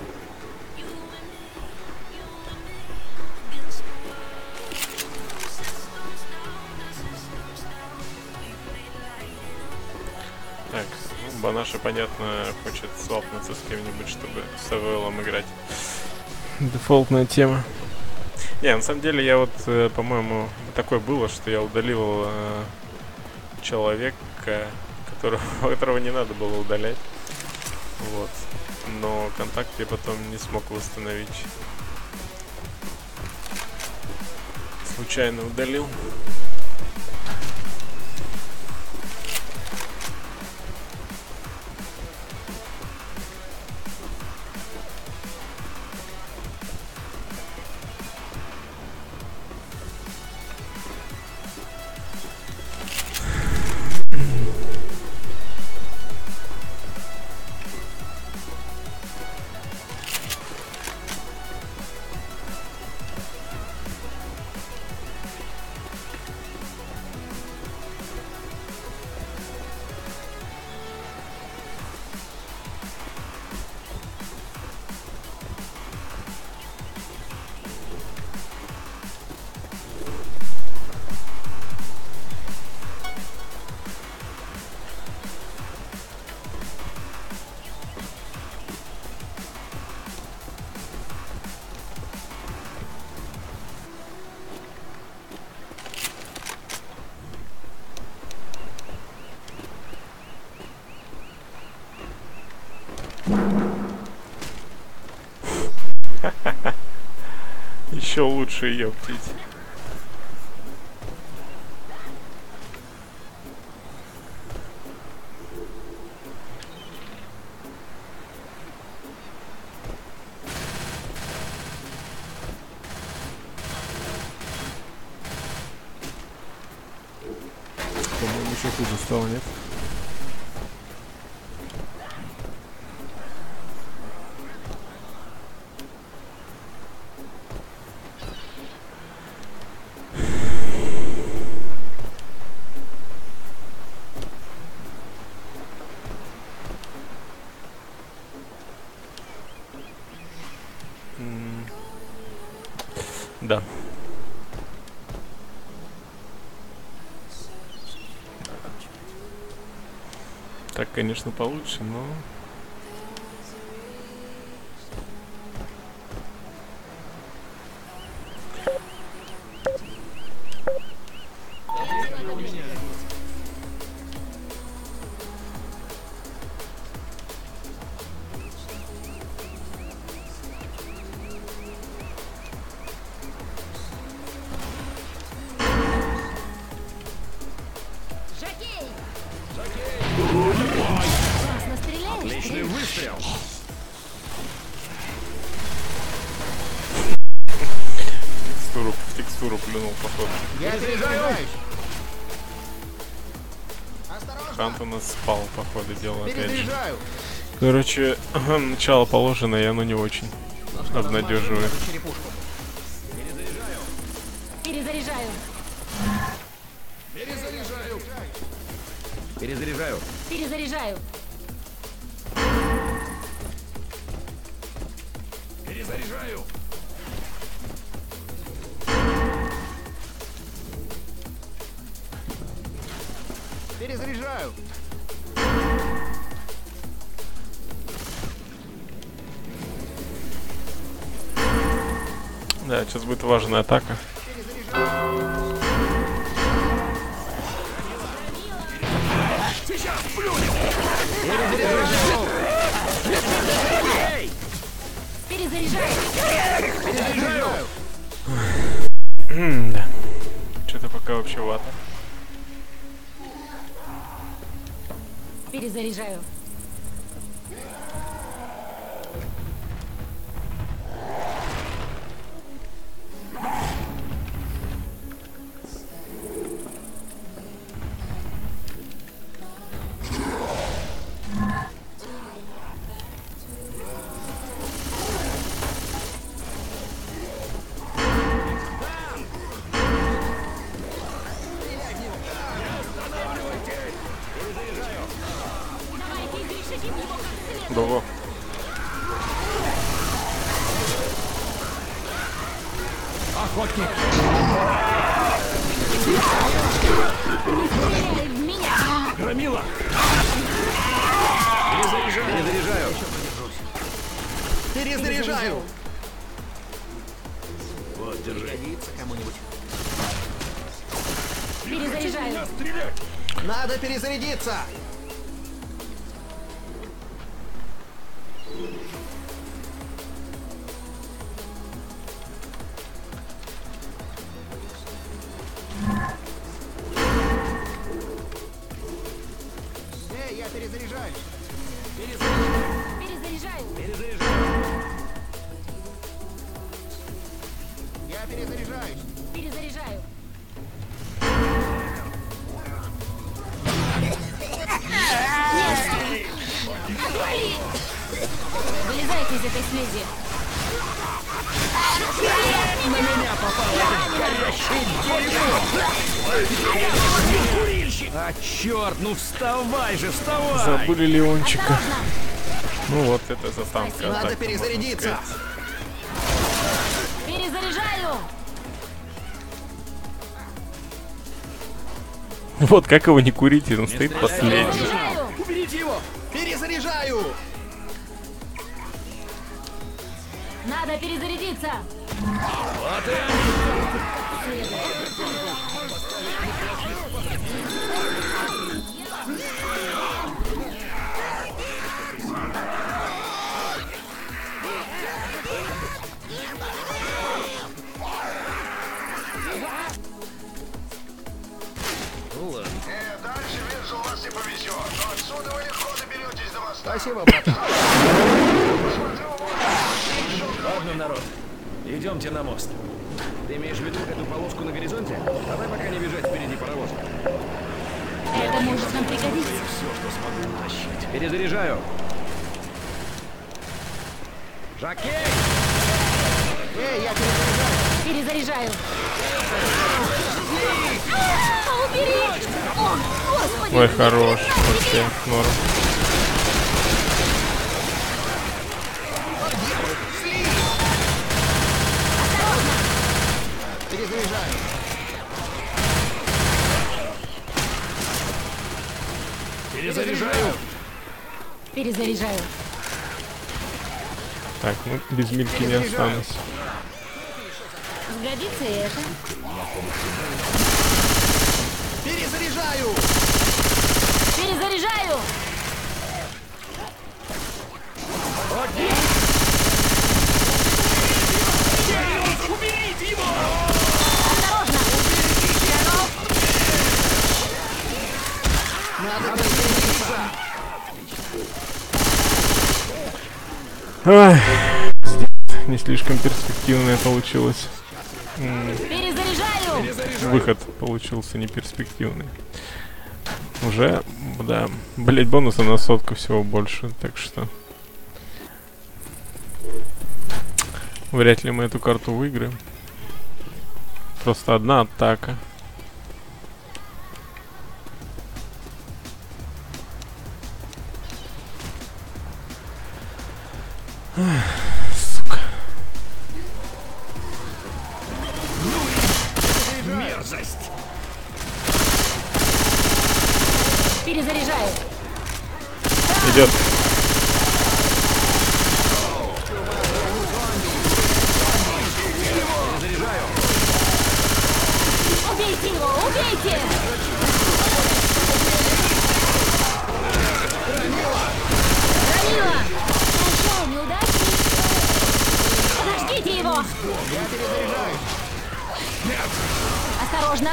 Так, ну, Банаша, понятно, хочет свапнуться с кем-нибудь, чтобы с АВЛом играть. Дефолтная тема. Не, на самом деле я вот, э, по-моему, такое было, что я удалил э, человека, которого, которого не надо было удалять. Вот. Но контакт я потом не смог восстановить. Случайно удалил. Еще лучше, ёптить. По-моему, еще хуже стало, нет? Да. Так, конечно, получше, но... Текстуру, текстуру плюнул, походу. Я перезаряжаюсь. Осторожно. Хант у нас спал, походу, дело опять же. Перезаряжаю. Короче, начало положено, и оно не очень обнадеживает. Черепушку. Перезаряжаю. Перезаряжаю. Перезаряжаю. Перезаряжаю. Перезаряжаю. Перезаряжаю. Да, сейчас будет важная атака. Перезаряжаю. Перезаряжаю. Да. Что-то пока вообще вата. Перезаряжаю. Го-го. Охотник. Стреляй в меня. Громила. Перезаряжаю. Перезаряжаю. Перезаряжаю. Вот, держи. Годится кому-нибудь. Перезаряжаю. Стрелять! Надо перезарядиться. Эй, я перезаряжаюсь. Перезаряжаю. Я перезаряжаюсь. Перезаряжаю. Отвали! Вылезайте из этой слизи. На меня попало это горящее дерьмо! А черт, ну вставай же, вставай! Забыли Леончика. Осторожно! Ну вот это за танка. Надо атака, перезарядиться. можно сказать. Перезаряжаю! Вот как его не курить, он стоит стреляй, последний. Перезаряжаю! Уберите его! Перезаряжаю. Надо перезарядиться! Вот и они! Дальше вижу, у вас не повезет, но отсюда вы легко доберетесь до моста. Спасибо, братан. Ладно, народ, идемте на мост. Ты имеешь в виду эту полоску на горизонте? Давай пока не бежать впереди паровоза. Это может нам пригодиться. Перезаряжаю. Жакей! Эй, я перезаряжаюсь. Перезаряжаю. А, убери! О, господи! Ой, хорош. Вообще, норм. Перезаряжаю. Перезаряжаю! Перезаряжаю. Так, ну без мильки не останусь. Сгодится и это. Перезаряжаю. Перезаряжаю! Осторожно! Надо перезарядиться. Ай, не слишком перспективное получилось. М, Перезаряжаю! Выход получился неперспективный. Уже, да, блять, бонуса на сотку всего больше, так что вряд ли мы эту карту выиграем. Просто одна атака. Сука. Мерзость! Перезаряжаю! Идет. Убейте его! Убейте! Ранила! Хорошо, неудачник! Подождите его! Я перезаряжаю. Осторожно!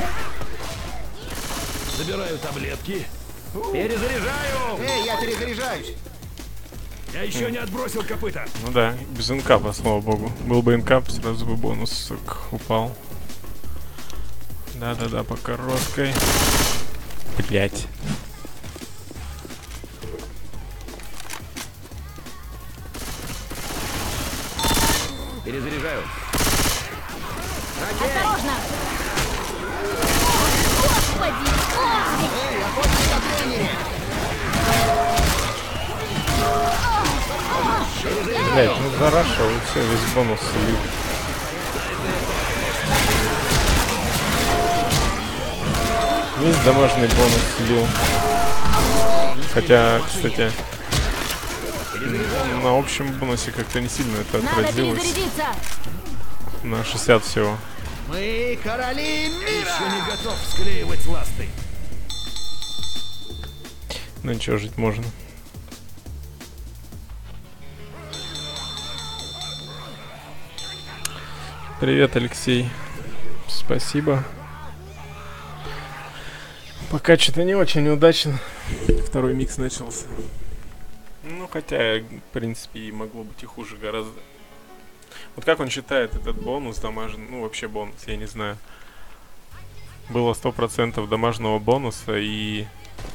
Забираю таблетки. Перезаряжаю! Эй, я перезаряжаюсь. Я еще не отбросил копыта. Ну да, без инкапа, слава богу. Был бы инкап, сразу бы бонус, сука, упал. Да-да-да, по короткой. Блять. Перезаряжаю. Осторожно! Господи! Эй, охотник на тренере. Блять, ну зарашил, и все, весь бонус слил. Весь домашний бонус слил. Хотя, кстати, на общем бонусе как-то не сильно это Надо отразилось. перезарядиться! На шестьдесят всего. Мы короли мира. Еще не готов склеивать ласты. Ну ничего, жить можно. Привет, Алексей. Спасибо. Пока что-то не очень удачно. Второй микс начался. Ну, хотя, в принципе, и могло быть и хуже гораздо. Вот как он считает этот бонус домашний? Ну, вообще бонус, я не знаю. Было сто процентов домашнего бонуса и...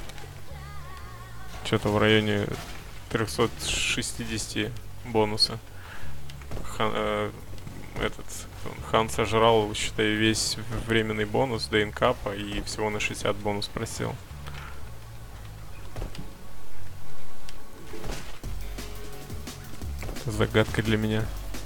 Что-то в районе триста шестьдесят бонуса. Хан, э, этот Хан сожрал, считай, весь временный бонус до инкапа и всего на шестьдесят бонус просел. Это загадка для меня.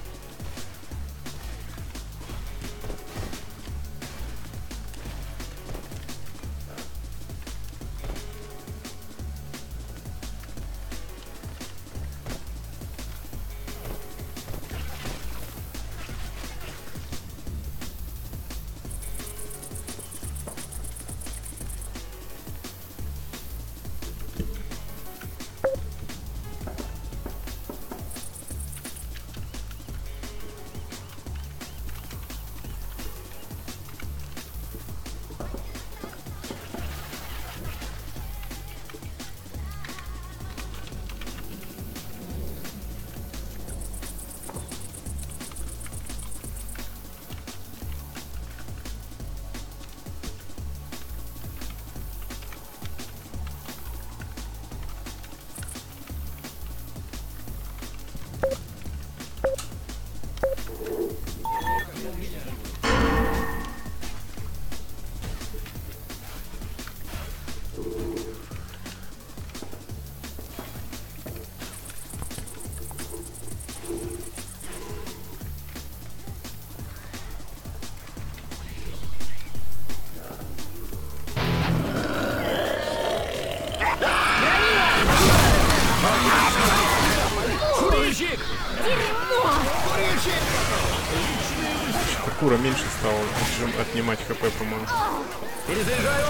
Кура меньше стала отжим- отнимать хп, по-моему. Перезаряжаю.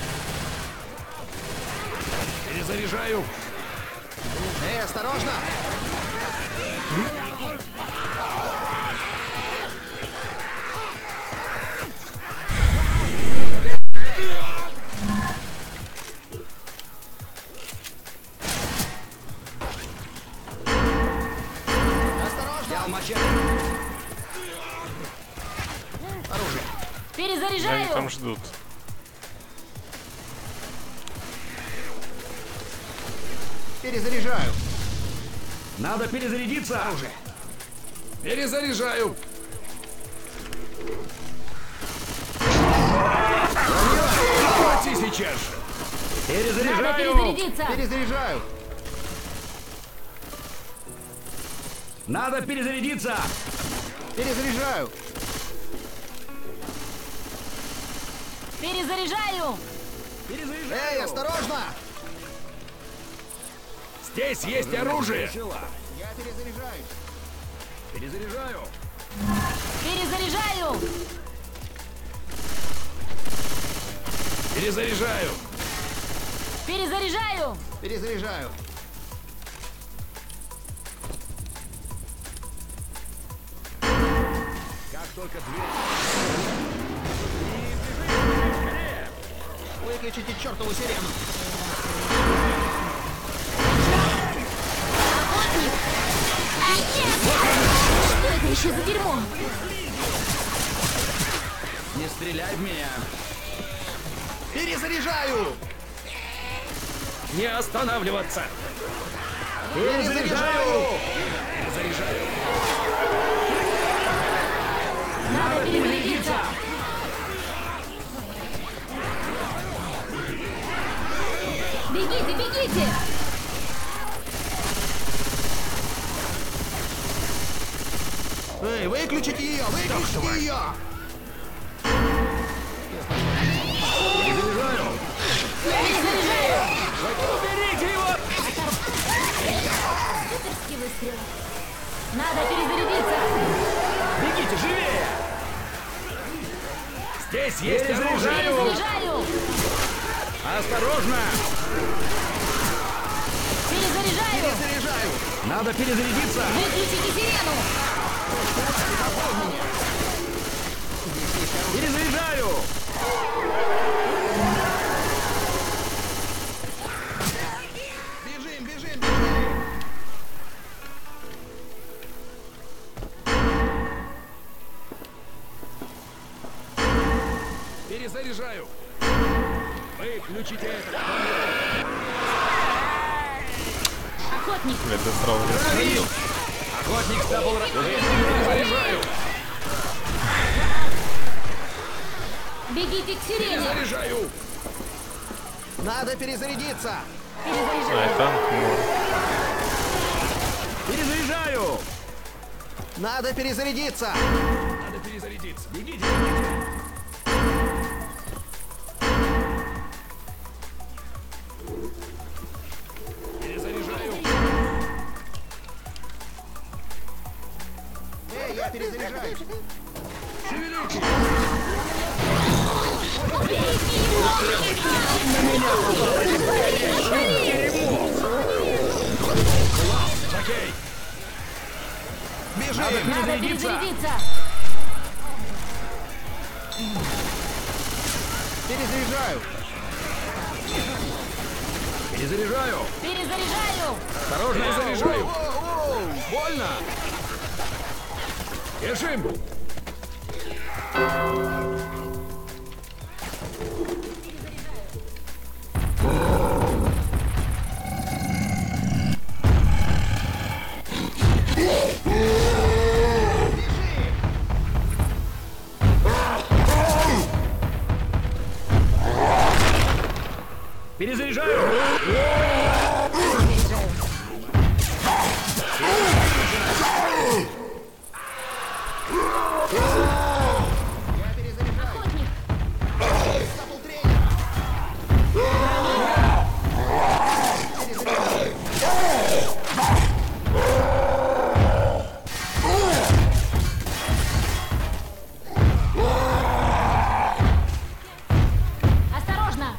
Перезаряжаю. Эй, осторожно. Достал мачете. Оружие. Да, они Перезаряжаю! там ждут. Перезаряжаю. Надо перезарядиться. Оружие. Перезаряжаю. Прекрати сейчас же. Надо Перезаряжаю. перезарядиться! Перезаряжаю. Надо перезарядиться. Перезаряжаю. Перезаряжаю! Перезаряжаю. Эй, осторожно! Здесь есть оружие. Я перезаряжаю. Перезаряжаю. Перезаряжаю! Перезаряжаю. Перезаряжаю! Перезаряжаю. Как только дверь... Выключите чертову сирену. Что это еще за дерьмо? Не стреляй в меня. Перезаряжаю. Не останавливаться. Перезаряжаю. Перезаряжаю. Надо перезарядиться! Бегите, бегите! Эй, выключите ее! Выключите ее! Перезаряжаю. Перезаряжаю! Уберите его. Суперский выстрел! Надо перезарядиться! Бегите живее. Здесь есть оружие. Перезаряжаю! Осторожно. Перезаряжаю! Перезаряжаю! Надо перезарядиться. Выключите сирену! Перезаряжаю. Бежим, бежим, бежим! Перезаряжаю. Выключите это. Охотник! Блядь, да сразу же. Охотник стабл... Перезаряжаю. Бегите к сирене! Заряжаю. Надо перезарядиться! Перезаряжаю! Ай, танк, ну. Перезаряжаю. Надо перезарядиться! Надо перезарядиться. Бегите. Перезаряжаю. Эй, я перезаряжаюсь! Шевелитесь. Окей. Бежим! Надо перезарядиться! Перезаряжаю! Перезаряжаю. Перезаряжаю! Осторожно. Перезаряжаю. Оу, больно! Бежим. Перезаряжаю. Охотник! Стапл тренер! Перезаряжаю! Осторожно!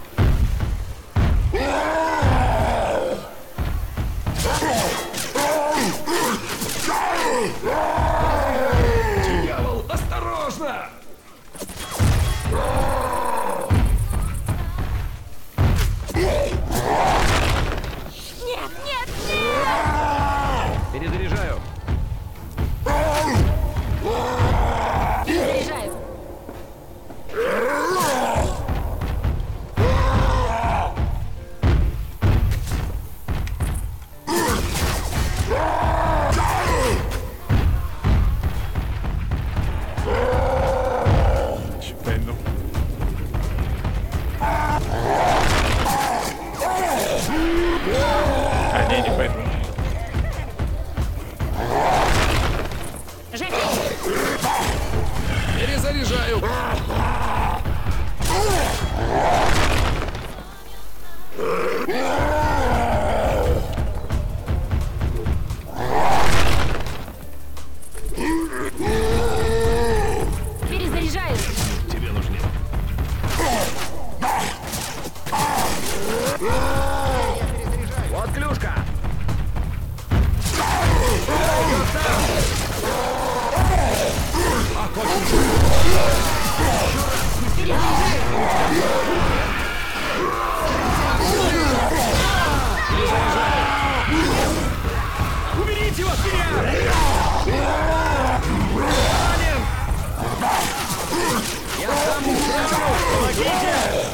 Дьявол, осторожно. Нет, нет, нет! Перезаряжаю. Перезаряжаю! Перезаряжаю. Тебе нужнее. Вот клюшка. Уберите его с меня! Я сам справлюсь. Помогите.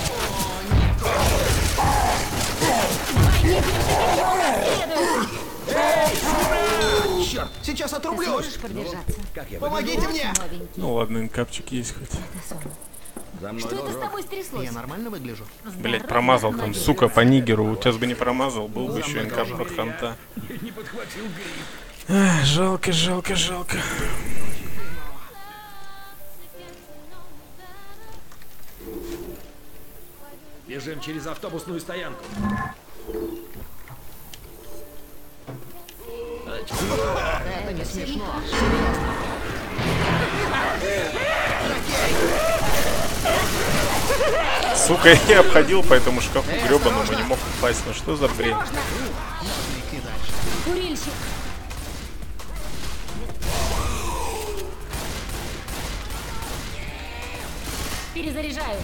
Черт, сейчас Ты отрублюсь! сможешь продержаться? Как я Помогите мне! Новенький. Ну ладно, инкапчик есть хоть. За мной Что это с должок. тобой стряслось? Я нормально выгляжу? Блять, промазал там, сука, по нигеру. Сейчас бы не промазал, был бы еще инкап под ханта. Не подхватил грипп. Ах, жалко, жалко, жалко. Бежим через автобусную стоянку. Это не смешно. Сука, я обходил по этому шкафу гребаному, не мог упасть. Ну что за бред? Иди дальше. Курильщик. Перезаряжаю.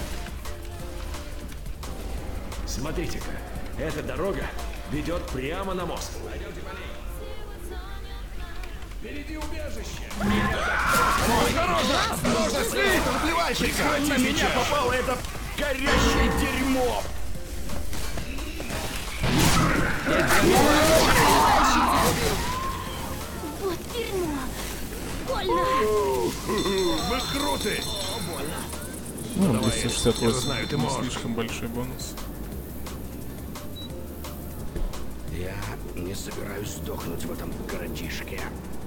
Смотрите-ка, эта дорога ведет прямо на мост. Пойдемте по ней. Впереди убежище. Осторожно, слизь, наплевальщица! На меня попало это горящее дерьмо. Вот дерьмо. Больно. Вы круты. Ну, двести шестьдесят я восемь, знаю, ты не можешь. слишком большой бонус. Я не собираюсь сдохнуть в этом городишке.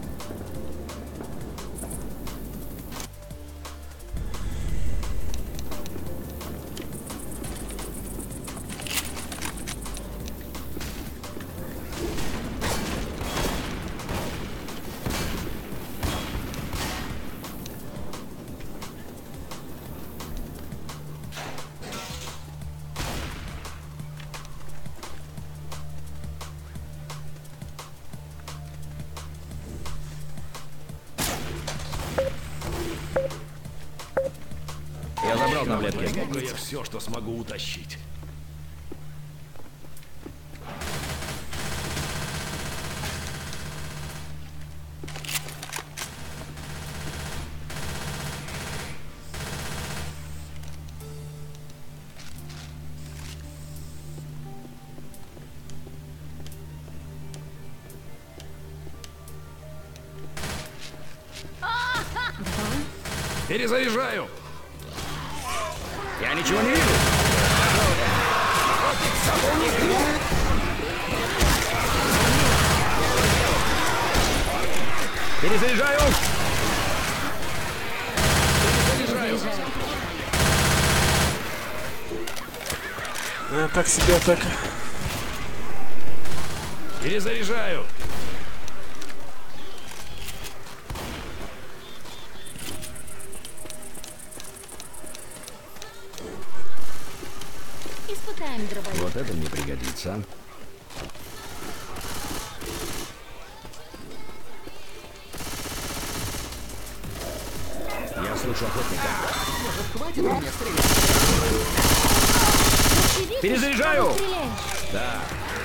Я забрал таблетки. Возьму-ка я все, что смогу утащить. Перезаряжаю! Я ничего не вижу. Перезаряжаю! А, так себе атака. Перезаряжаю! Испытаем дробовик. Вот это мне пригодится. Я слышу охотника. Хватит меня стрелять. Ты видишь, Перезаряжаю! кого стреляешь? Да.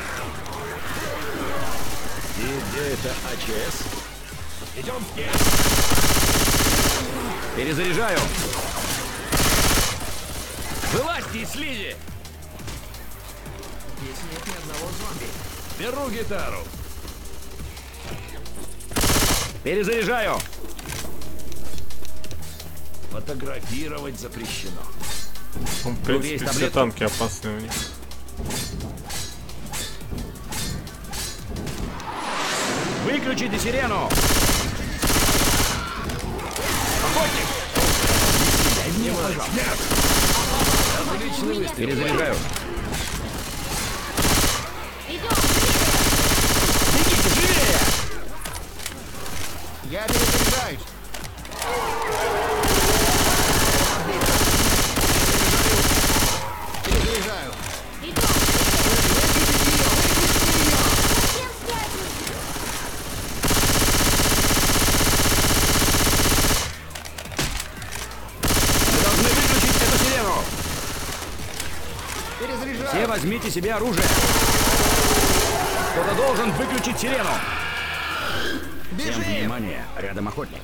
И где это АЧС? Идем в кем? Перезаряжаю! Вылазьте из слизи! Здесь нет ни одного зомби. Беру гитару. Перезаряжаю! Фотографировать запрещено. Он, в есть принципе, все таблетки? танки опасные у них. Выключите сирену! Принимаю. Отличный выстрел. Перезаряжаю. Идем! Бегите, живее! Я перезаряжаюсь. Перезаряжаю. Идем! Совсем спятил! Мы должны выключить эту сирену! Перезаряжаю. Все возьмите себе оружие! Кто-то должен выключить сирену! Всем внимание, рядом охотник.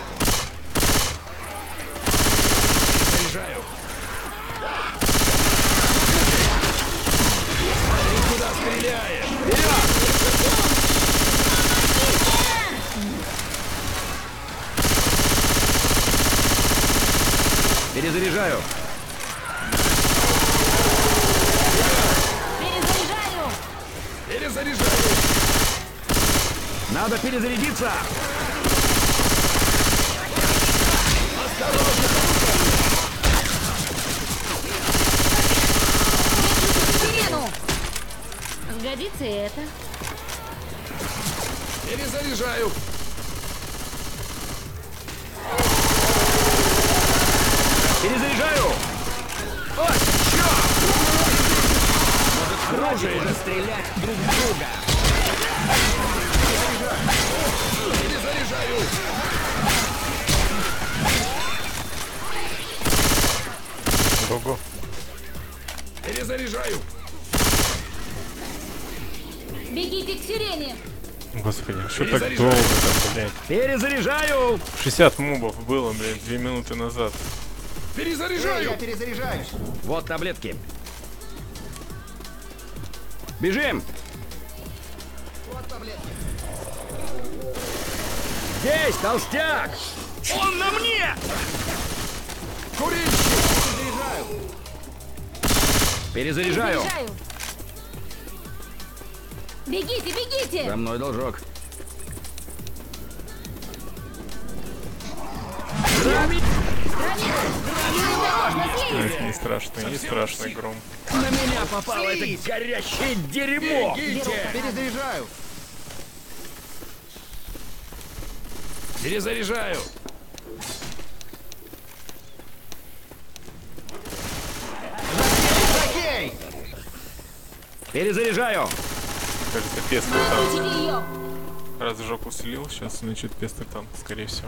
Заряжаю. Смотри, куда стреляешь. Перезаряжаю. Перезаряжаю! Перезаряжаю. Надо перезарядиться! Сирену! Сгодится и это. Перезаряжаю. Перезаряжаю! О, чёрт! Оружие. Уже стрелять друг в друга! Перезаряжаю. Ого. Перезаряжаю. Бегите к сирене! Господи, что так Перезаряжаю. долго-то, блядь? Перезаряжаю! шестьдесят мобов было, блядь, две минуты назад. Эй, Перезаряжаю. я перезаряжаюсь. Вот таблетки. Бежим! Вот таблетки. Здесь, толстяк! Он на мне! Курильщик. Перезаряжаю! Перезаряжаю! Бегите, бегите! За мной должок. Осторожно, Ну, слизь! это не страшный, не страшный гром. На меня попало это горящее дерьмо! Перезаряжаю. Перезаряжаю. Окей. Перезаряжаю! Кажется, пестрый танк. Получите ее! Разжог усилил, сейчас значит пестрый танк, скорее всего.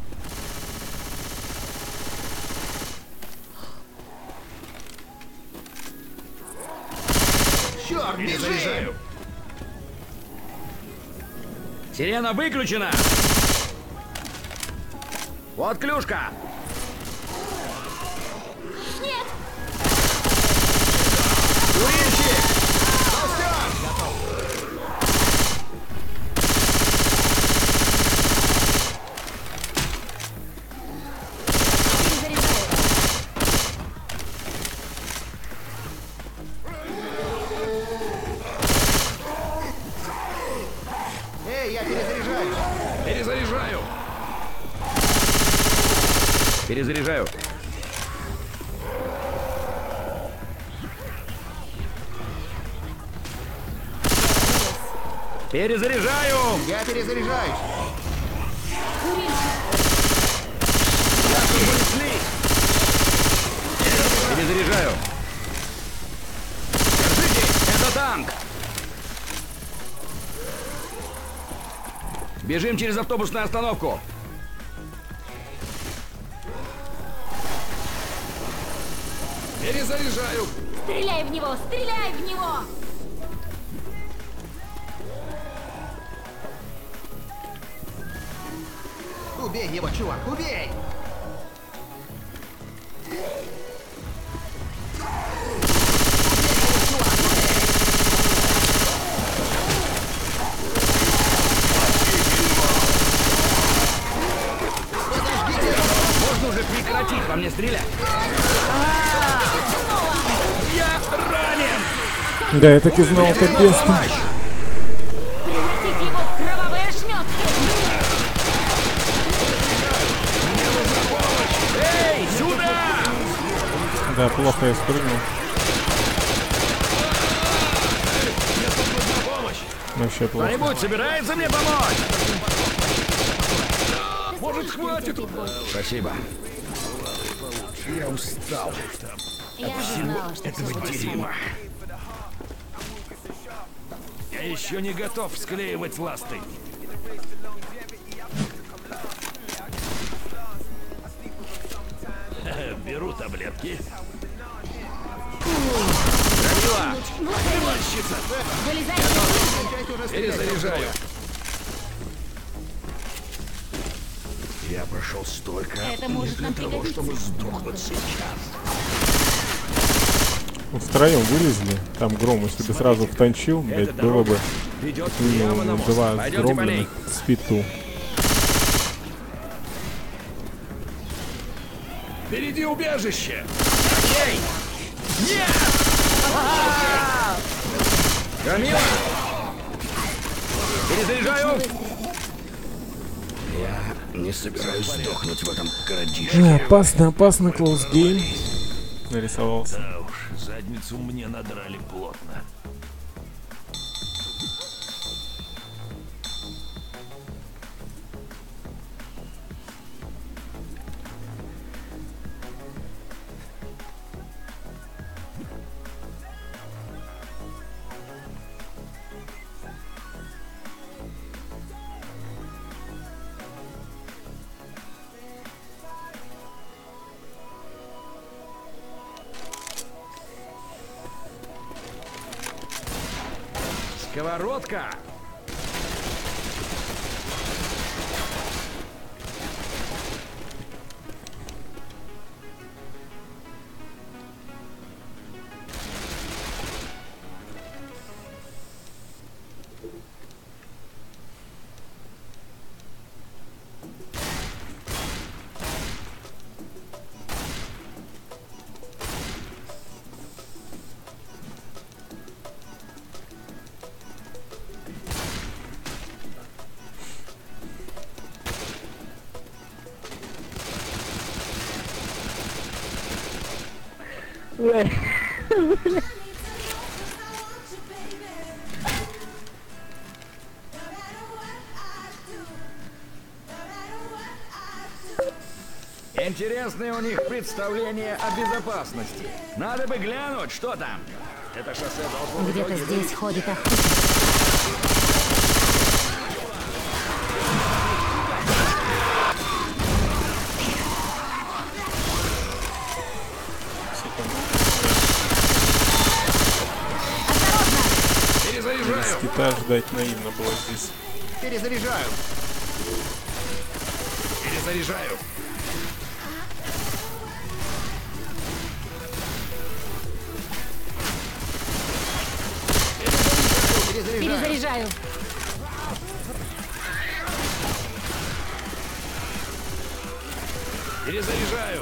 Черт, бежим. Перезаряжаю. Сирена выключена! Вот клюшка! Нет! Курильщик! Перезаряжаю! Эй, я перезаряжаюсь. Перезаряжаю. Перезаряжаю! Перезаряжаю! Я перезаряжаюсь. Перезаряжаю! Держите! Это танк! Бежим через автобусную остановку! Перезаряжаю. Стреляй в него! Стреляй в него! Убей его, чувак, убей! Можно уже прекратить по мне стрелять? Я ранен! Да, я так и знал, это песня. Превратите его в кровавые ошметки! Эй, сюда! Да, плохо я спрыгнул. Вообще плохо. Кто-нибудь собирается мне помочь? Может, хватит? Спасибо. Я устал. Я же знала, что все будет Дерьма. Я еще не готов склеивать ласты. Беру таблетки. Вылезай. Перезаряжаю. Я прошел столько Это может нам пригодиться. чтобы сдохнуть сейчас. Вот втроем вылезли. Там Гром, если бы сразу втончил, блядь, было бы Ведет прямо на минимум мост. два Пойдемте по сгромленных ней. спиту. Впереди убежище! Ей! Нет! Камила! Перезаряжаю! Я не собираюсь сдохнуть в этом городишке. Опасно, опасно, close game. Нарисовался. Да уж, задницу мне надрали плотно. Сковородка! Интересное у них представление о безопасности. Надо бы глянуть, что там. Это шоссе должно быть Где-то вроде здесь ходит охотник. Перезаряжаю. Кита ждать наивно было здесь. Перезаряжаю. Перезаряжаю. Перезаряжаю. Перезаряжаю.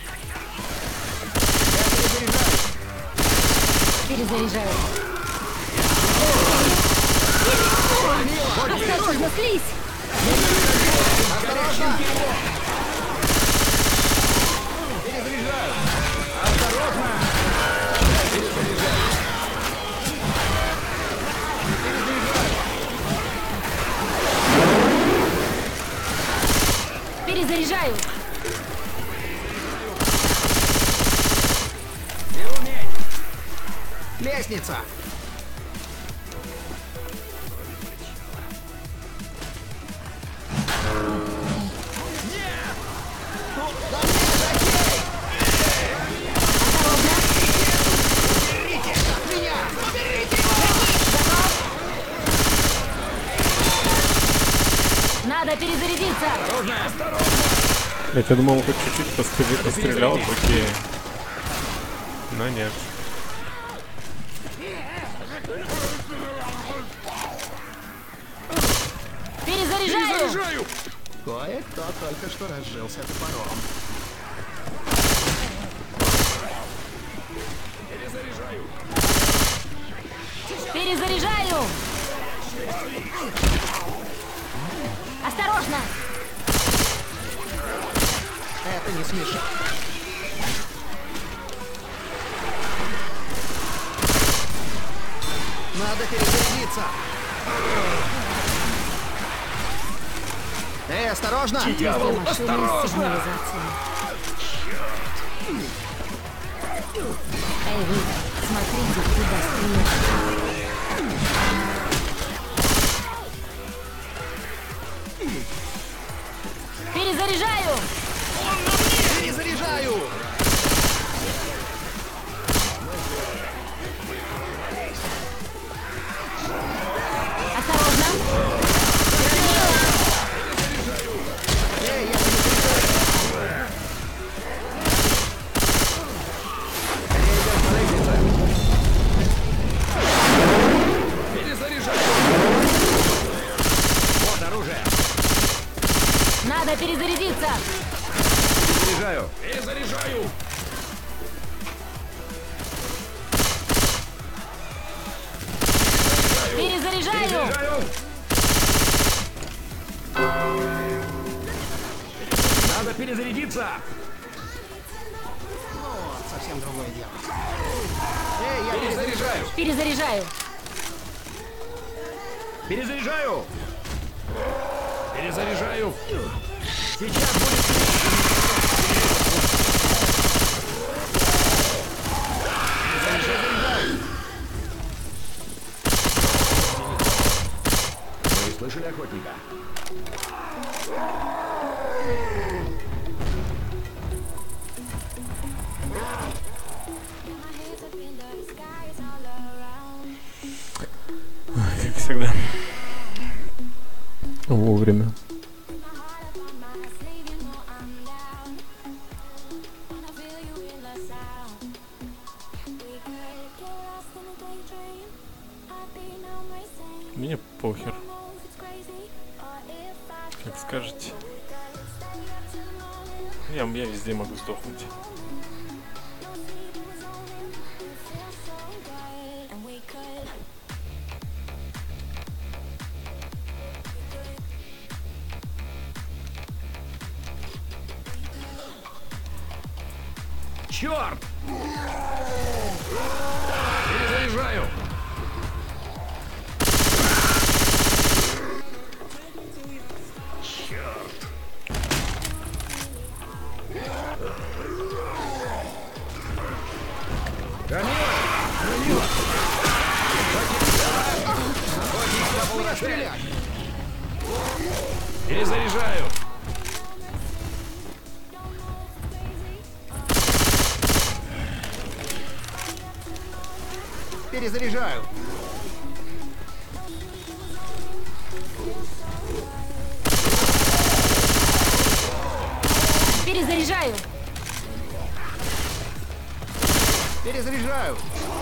Перезаряжаю. Осторожно, слизь! Перезаряжаю. Лестница. Надо перезарядиться. Я думал, хоть чуть-чуть постреля- пострелял, окей. Но нет. Перезаряжаю. Кое-кто только что разжился топором. Перезаряжаю. Осторожно. Это не смешно. Надо перезарядиться. Эй, осторожно! Дьявол, Машина с осторожно! сигнализацией. Эй, вы, смотрите, куда стреляют. Перезаряжаю! Перезаряжаю! Осторожно! Эй, я Перезаряжаю! Вот оружие! Надо перезарядиться! Перезаряжаю! Перезаряжаю! Перезаряжаю! Перезаряжаю! Надо перезарядиться! Вот, совсем другое дело. Эй, я Перезаряжаю! Перезаряжаю! Перезаряжаю! Перезаряжаю! Сейчас будет... Перезаряжаю! Вы слышали охотника? Как всегда. Вовремя. Мне похер. Как скажете. Я, я везде могу сдохнуть. Черт! Перезаряжаю! стрелять! Перезаряжаю! Перезаряжаю! Перезаряжаю! Перезаряжаю!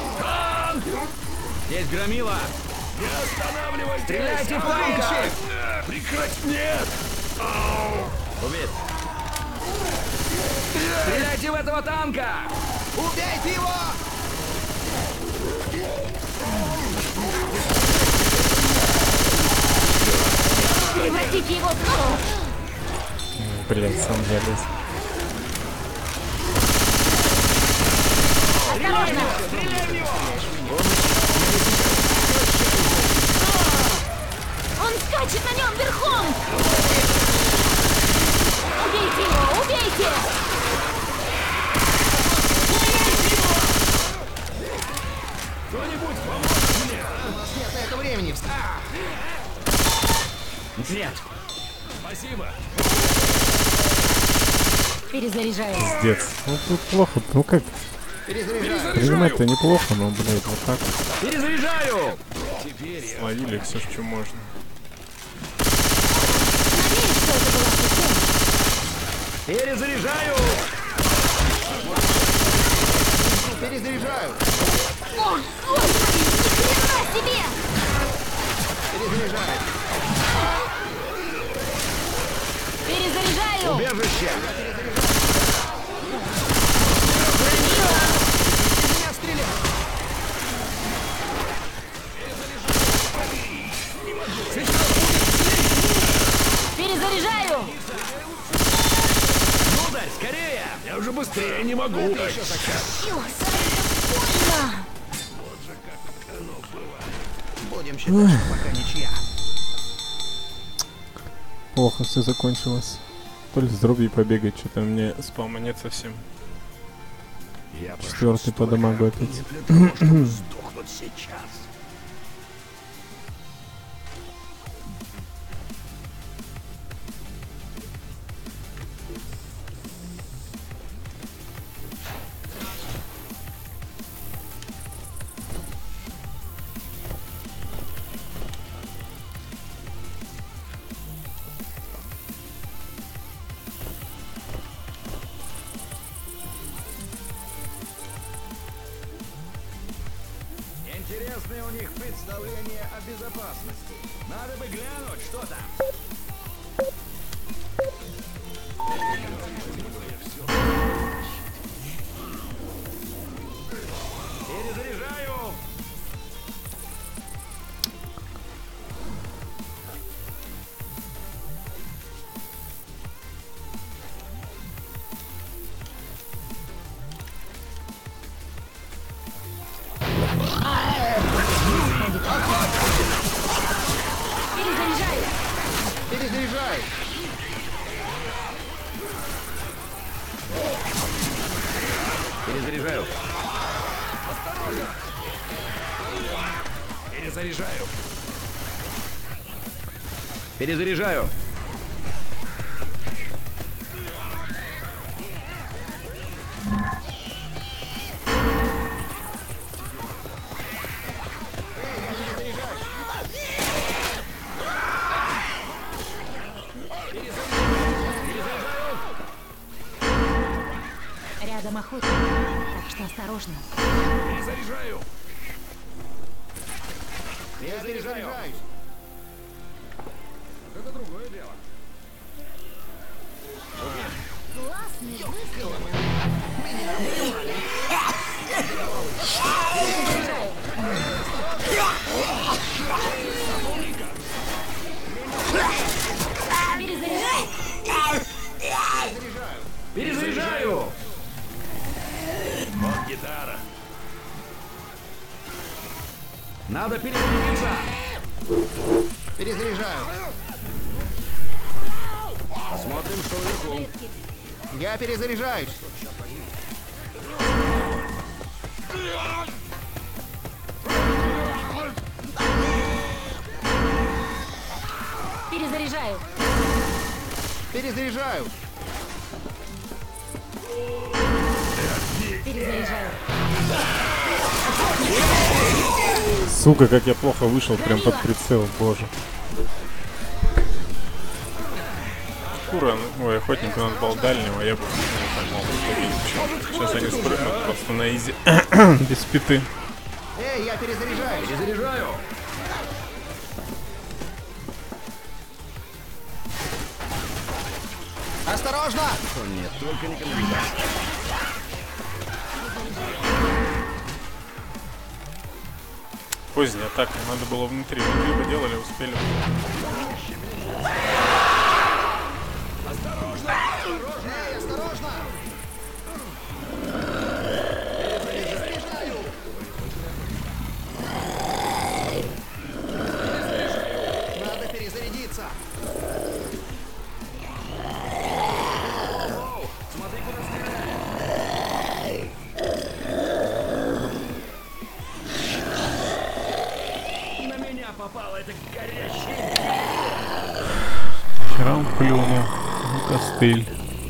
Здесь громила! Не останавливайтесь! Стреляйте в танка! Прекрати! Нет! Убит! Стреляйте в этого танка! Убейте его! Превратите его в кровь! Блин, сам залез. Осторожно! Он скачет на нем верхом! Убейте его! Убейте! Кто-нибудь поможет мне! У нас нет на это времени! А! Нет! Спасибо! Перезаряжаю. Пиздец. Ну тут плохо. Ну как? Перезаряжаю! Принимать-то неплохо, но, блядь, вот так вот. Перезаряжаю! Теперь я... Словили все, что можно. Надеюсь, что это была система. Перезаряжаю! Перезаряжаю! О, господи! Ни хрена себе! Перезаряжаю! Перезаряжаю! Убежище! Меня стреляют! Перезаряжаю! Сударь, скорее! Я уже быстрее не могу! Ё, Сара, это больно! Будем считать, что пока ничья. Плохо все закончилось. То ли с дробью побегать, что-то мне спама нет совсем. Я Четвертый по дамагу опять. сдохнуть сейчас. Интересное у них представление о безопасности. Надо бы глянуть, что там. Перезаряжаю. Перезаряжаю. Перезаряжай! Перезаряжаю. Перезаряжаю. Перезаряжаю. Рядом охотник, так что осторожно. Перезаряжаю. Я перезаряжаюсь! Это другое дело. Классный выстрел. Перезаряжай. Перезаряжаю. Вот гитара. Надо перезарядиться. Перезаряжаю! Посмотрим, что вверху. Я перезаряжаюсь! Перезаряжаю. Перезаряжаю! Перезаряжаю. Сука, как я плохо вышел прям под прицел, боже. Шкура, ой, охотнику надо был дальнего, я бы не поймал. Сейчас они спрыгнут просто на изи. Без питы. Эй, я перезаряжаюсь! Перезаряжаю. Осторожно! О, нет, только не канализация. Поздняя атака, надо было внутри. Внутри бы делали, успели. Эй, осторожно! Надо перезарядиться! Смотри, куда стреляет. На меня попало это горящее. Вчера он плюнул. Ну, костыль.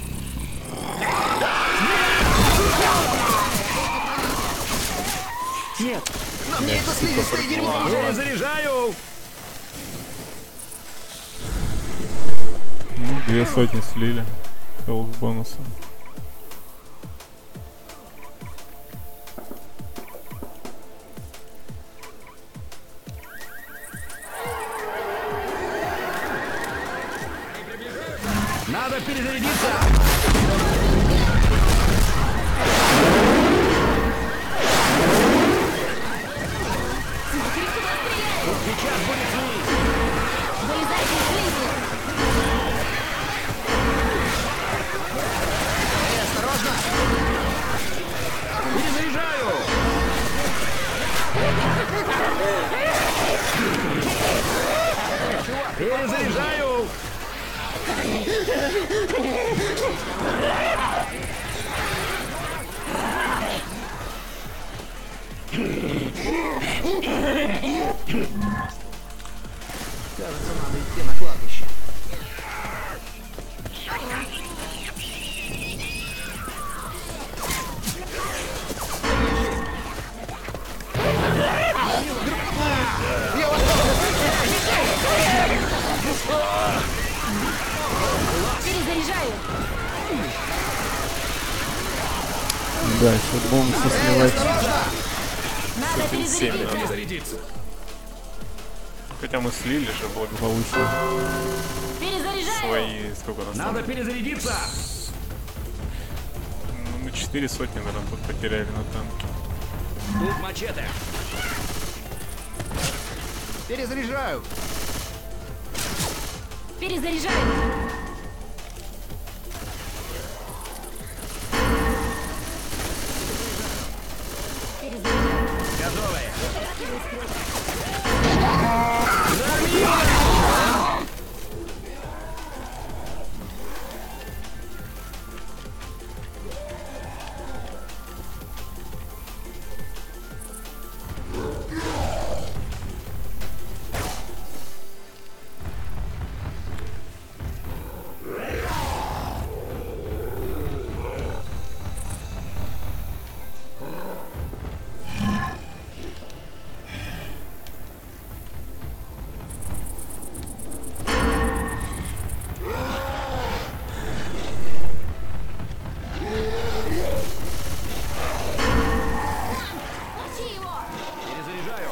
На мне это слизистое дерьмо! Перезаряжаю. Ну, две сотни слили. Хелл с бонусом. Надо перезарядиться. Сейчас будет слизь. Вылезайте из слизи. Эй, осторожно! Перезаряжаю. Да, еще бонусы сливать. Надо семь перезарядиться. надо. Перезарядиться. Хотя мы слили же благополучно Перезаряжаю. свои, сколько у нас там? Надо перезарядиться. Ну, мы четыре сотни, наверное, тут потеряли на танке. Тут мачете. Перезаряжаю. Перезаряжаю. Перезаряжаю. Готовые. Тащи его. Перезаряжаю.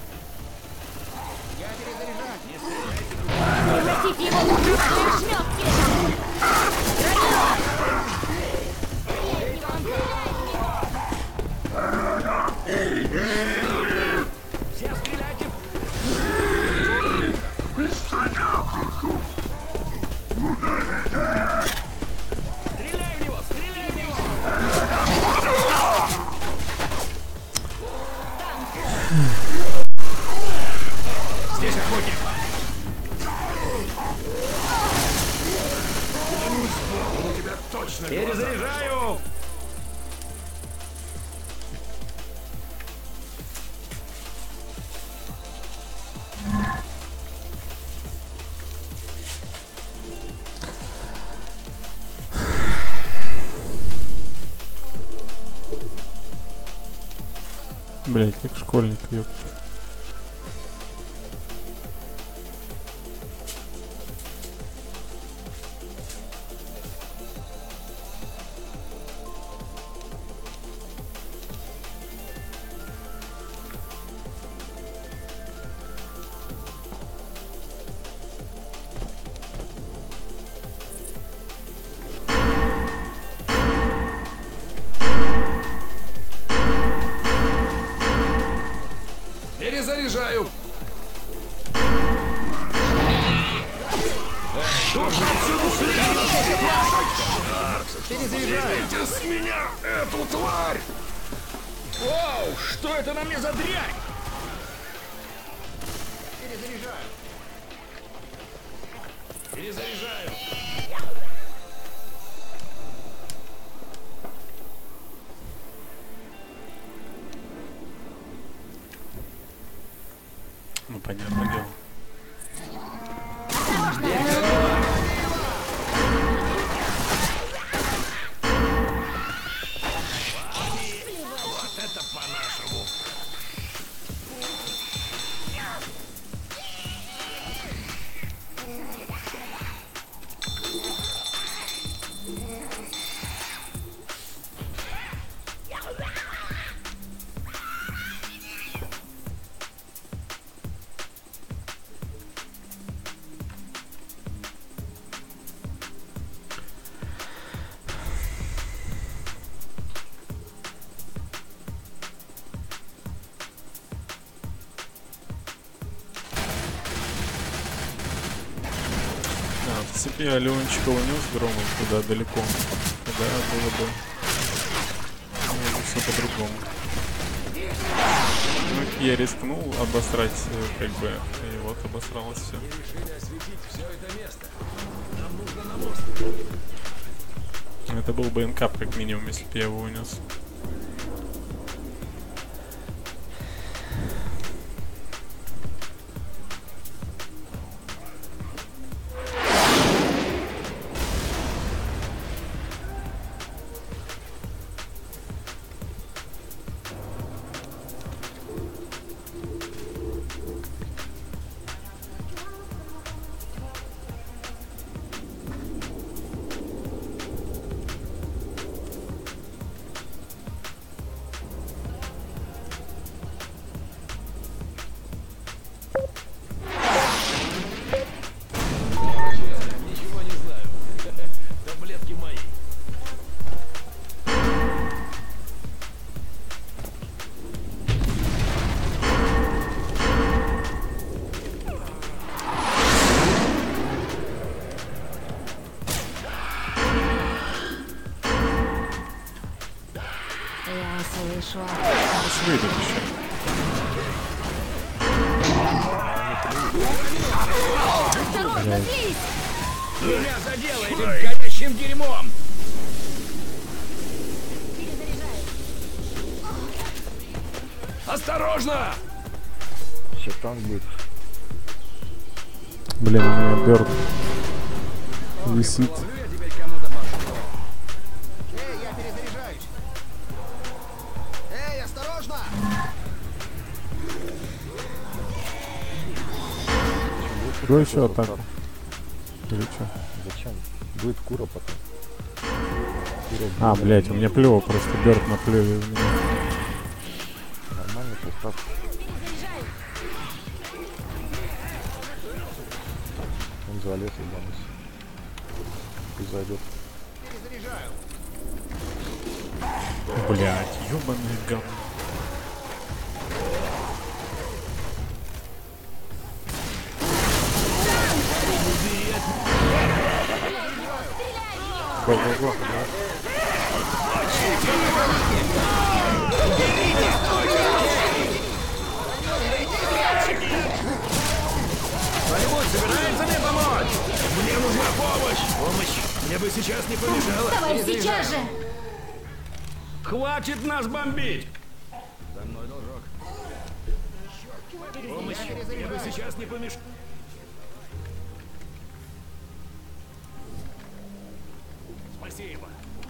Я перезаряжаю. Превратите его в крупные ошметки. Гранила. Все стреляйте. Стреляй в него, стреляй в него. Здесь охотник. У тебя точно перезаряжаю. Блять, как школьник, ёпта. Перезаряжаю. Перезаряжаю. С меня эту тварь! Вау, что это на мне за дрянь? Перезаряжаю. Перезаряжаю. Ну, понятное дело. Это по-нашему. Если бы я Леончика унес громом туда далеко, тогда было бы ну, все по-другому. Ну, я рискнул обосрать, как бы, и вот обосралось все. Решили осветить все это место. Нам нужно на мост. Это был бы инкап, как минимум, если бы я его унес. слышу. Выйдет еще. Осторожно, слизь! Меня задело этим горящим дерьмом! Осторожно! Все танк будет. Блин, у меня Бёрд висит. Эй, я перезаряжаюсь. Эй, осторожно! Какой еще атака? Или что? Зачем? Будет кура потом. Кура А, будет. блять, у меня плево, просто Бёрд наплевел в меня. Нормальный состав. Он залез и бонус. И зайдет. Перезаряжаю. Блять, ёбаный говно. Го-го-го, Кто-нибудь собирается мне помочь? Мне нужна помощь! Помощь мне бы сейчас не помешала. Давай сейчас же! Хватит нас бомбить! За мной должок. Помощь мне бы сейчас не помешала. Спасибо.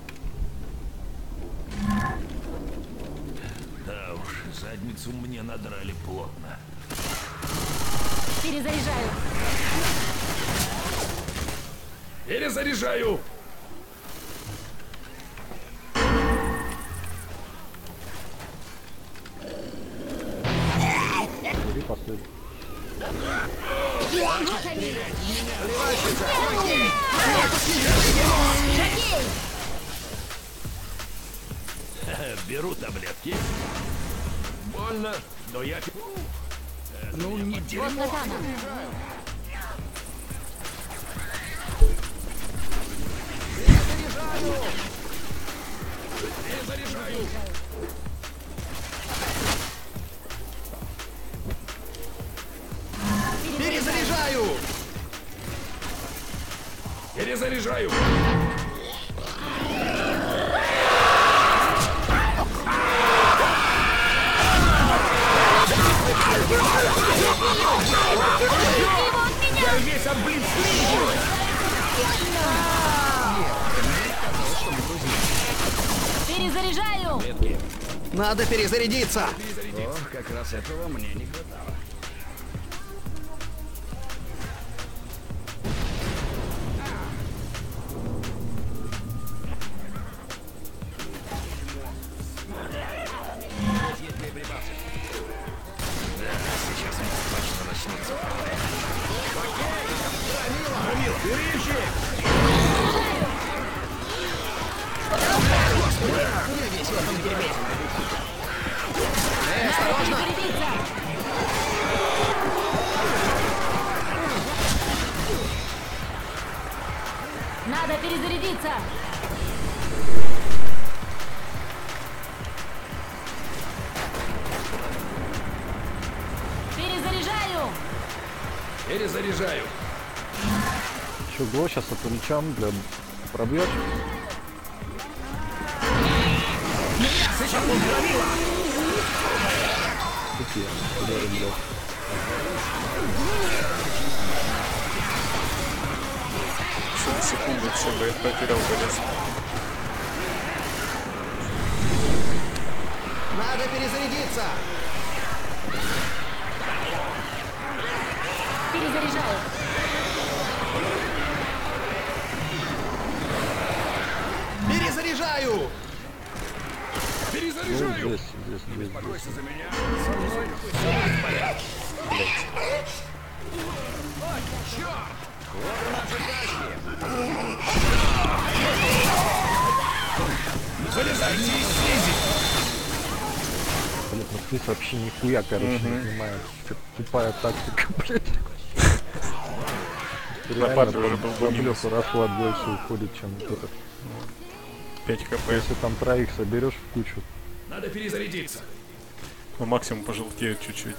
Да уж, задницу мне надрали плотно. Перезаряжаю. Перезаряжаю! бери последний. Вот они! Беру таблетки. Больно, но я... Ну, не Вот дерьмо. катана. Перезаряжаю. Перезаряжаю! Перезаряжаю. Я весь облит слизью. Перезаряжаю! Надо перезарядиться! Ох, как раз этого мне не хватало. Перезарядиться! Надо перезарядиться! Перезаряжаю! Перезаряжаю. Еще го, сейчас отвлечем, для пробьешь. Сейчас он громила. Такие, удары, блядь. Секунду, чтобы я потерял колесо. Надо перезарядиться! Перезаряжаю! Перезаряжаю! Перезаряжаю. Здесь, здесь, здесь, здесь. Бойся за меня. Со мной все в порядке. Ой, черт! Вот и наши тачки. Вылезайте из слизи. Блин, ну ты вообще нихуя, короче, не понимаешь. Что-то тупая тактика, блядь. Лопатой уже Реально, был по бы минус. блефу расклад больше уходит, чем вот этот. пять хп. Если там троих соберешь в кучу, Надо перезарядиться. Ну, максимум пожелтеют чуть-чуть.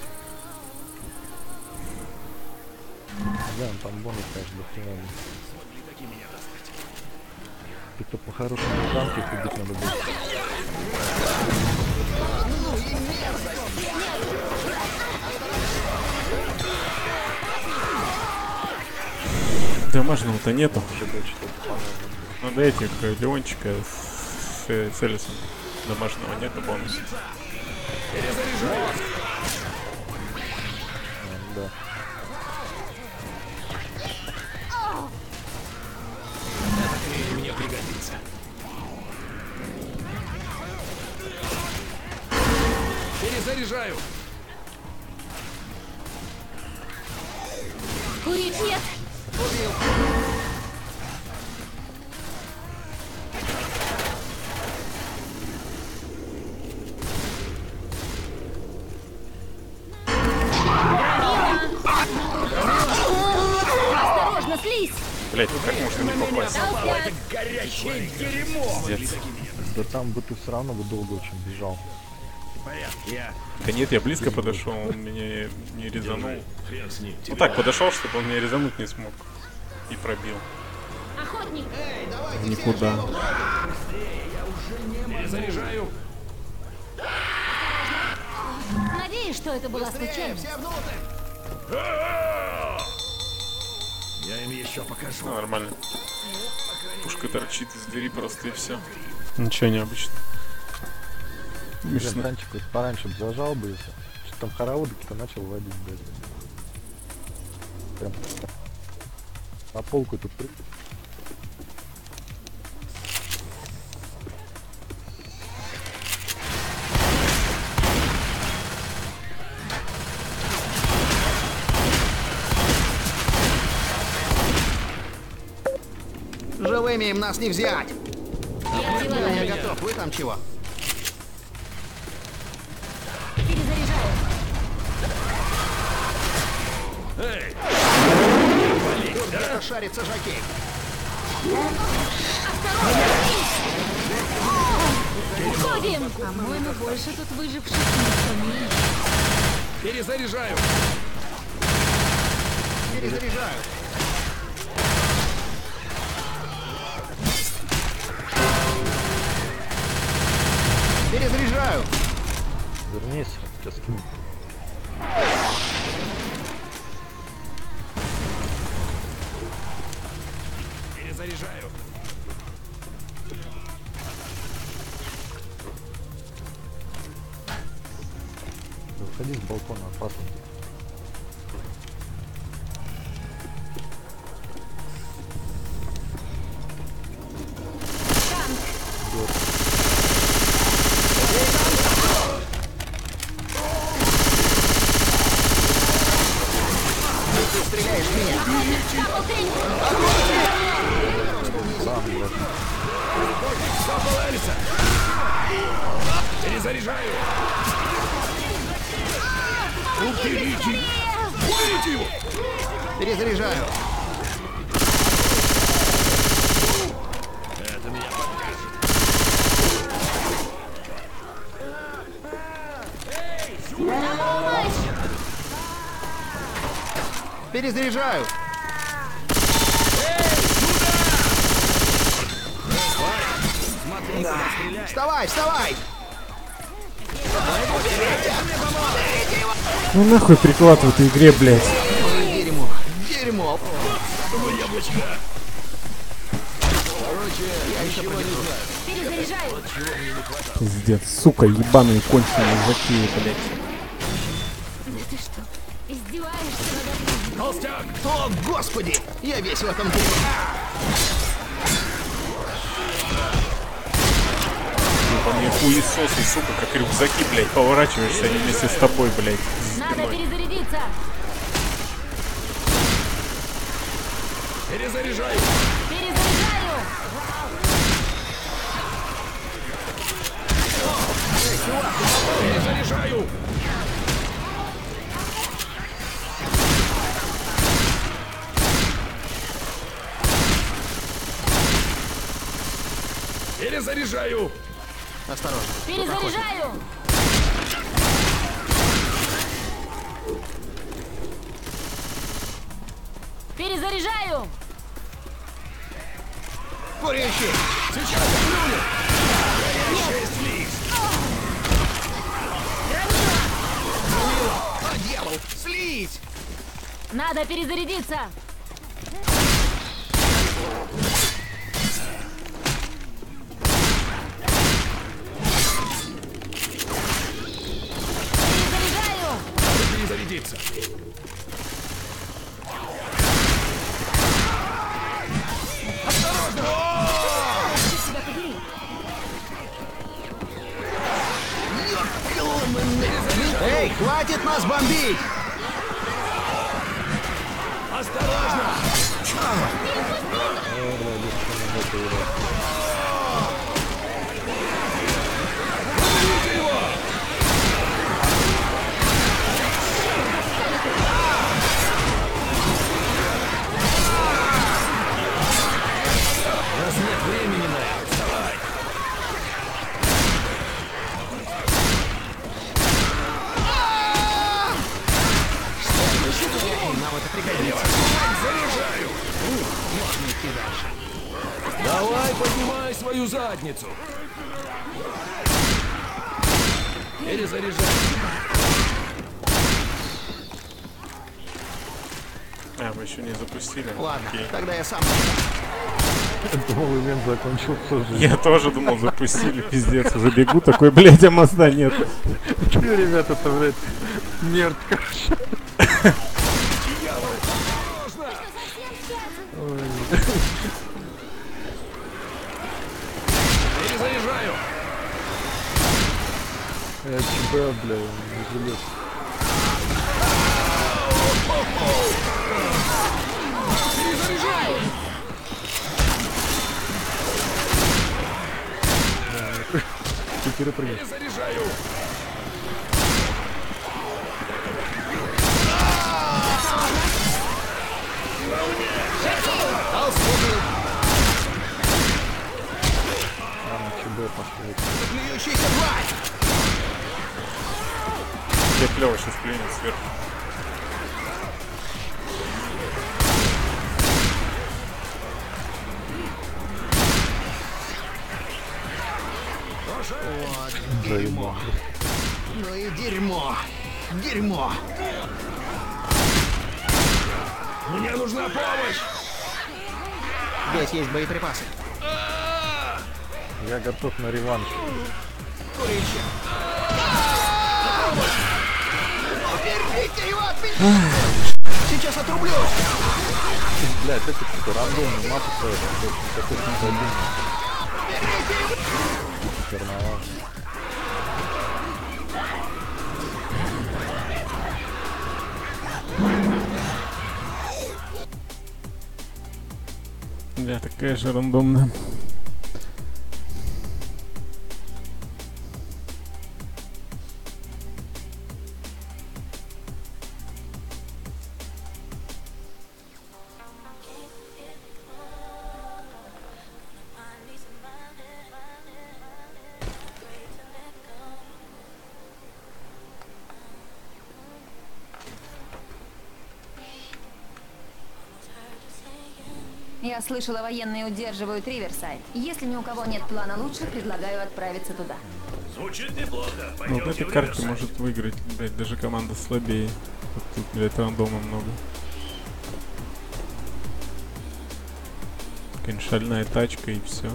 Да, там бонус, конечно, дохрена. Ты-то по-хорошему танки убить надо будет. Домашнего-то нету. Надо этих э, Леончика с, э, с Элисом. Домашнего нету бонуса. Да. Мне пригодится. Перезаряжаю. Курить нет. Осторожно, слизь! Блять, ну как можно не попасть? Толстяк! Горячее дерьмо. Пиздец. Да там бы ты все равно бы долго очень бежал. Порядок, я. Да нет, я близко подошел, он меня не резанул. Хрен с ним. Ну так, подошел, чтобы он меня резануть не смог. И пробил. Охотник! Никуда. Перезаряжаю. Надеюсь, что это была случайность. Я им еще покажу. Ну, нормально. Пушка торчит из двери просто и все. Ничего необычного. Блин, Смешно. танчик вот пораньше бы зажал бы, если. Что там хороводок-то начал водить, блядь. Прям по полку тут при... Живыми им нас не взять. Я взяла. Я готов. Вы там чего? Перезаряжаю. Эй, Тут где-то шарится жокей. Уходим! По-моему, больше тут выживших никто не ищет. перезаряжаю. Перезаряжаю. Перезаряжаю. Вернись, сейчас скину. Перезаряжаю. Выходи с балкона, опасно. Ты стреляешь в меня. Стопал Элиса. Перезаряжаю. Уберите. Уберите его. Перезаряжаю. Это меня подкажет. Перезаряжаю. Смотри, куда стреляет. Вставай, вставай. Ну нахуй приклад в этой игре, блядь. Ой, дерьмо. Дерьмо. Перезаряжаю. Пиздец, сука, ебаные конченые закии, блядь. Да ты что, издеваешься надо мной? Толстяк. О, господи. Я весь в этом дерьме. По мне хуесосы, сука, как рюкзаки, блядь, поворачиваешься, они вместе с тобой, блядь. Надо перезарядиться. Перезаряжаю. Перезаряжаю. Перезаряжаю. Перезаряжаю. Осторожно. Перезаряжаю! Перезаряжаю! Курящий! Сейчас заплюнет! Шесть лист! А, дьявол! Слизь! Надо перезарядиться! Перезаряжаю! Надо перезарядиться! Тебя подери! Эй, хватит нас бомбить! Осторожно! Убейте его! У нас нет времени на это. Вставай! Нам это пригодится. Заряжаю! Можно идти дальше. Давай, поднимай свою задницу! Перезаряжай! А, мы еще не запустили. Ладно, Окей. тогда я сам. Думал, ивент закончился уже. Я тоже думал, запустили, пиздец. Уже бегу, такой, блядь, а моста нет. Че, ребята, это, блядь, смерть, короче. Перезаряжаю! Я ЧБ, бля, не желез. Перезаряжаю! Ты перепрыгнул. Перезаряжаю! А, на ЧБ пошли. Плюющийся тварь! Я клево сейчас клюнет сверху. Дерьмо. Ну и дерьмо. Дерьмо. Мне нужна помощь! Здесь есть боеприпасы. Я готов на реванш. Курильщик. Уберите его от меня! Сейчас отрублю! Блядь, это какой-то рандомный мапа стоит. Какой-то не один. Карнавал. Да, такая же рандомная. Я слышала, военные удерживают Риверсайд. Если ни у кого нет плана лучше, предлагаю отправиться туда. Звучит неплохо. Ну, вот этой карте может выиграть, блядь, даже команда слабее. Вот тут, блядь, рандома много. Конечно, шальная тачка и все.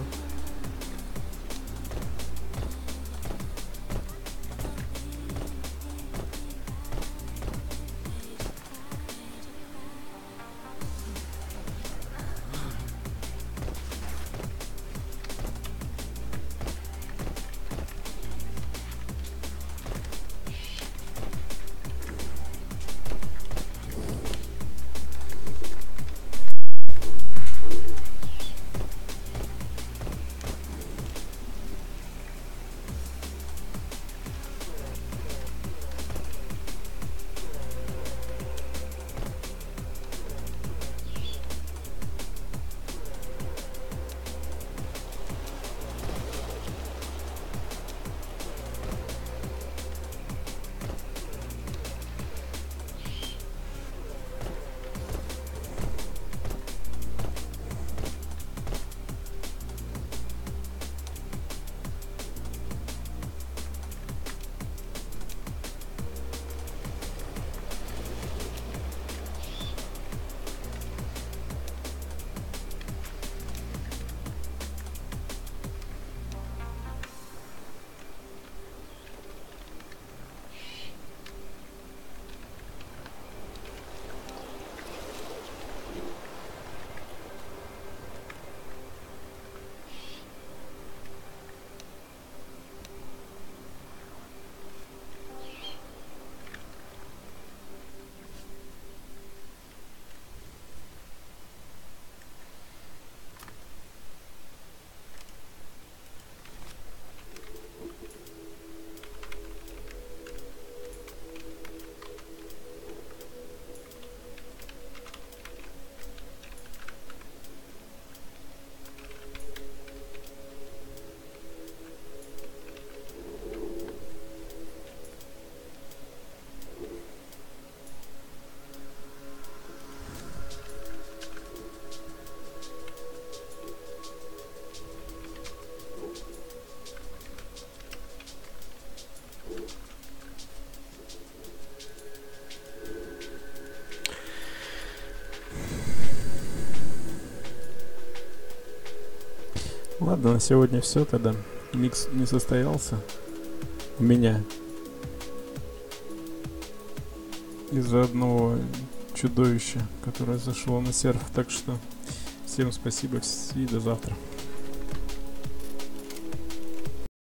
Ладно, на сегодня все тогда. Микс не состоялся. У меня. Из-за одного чудовища, которое зашло на серф. Так что всем спасибо и до завтра.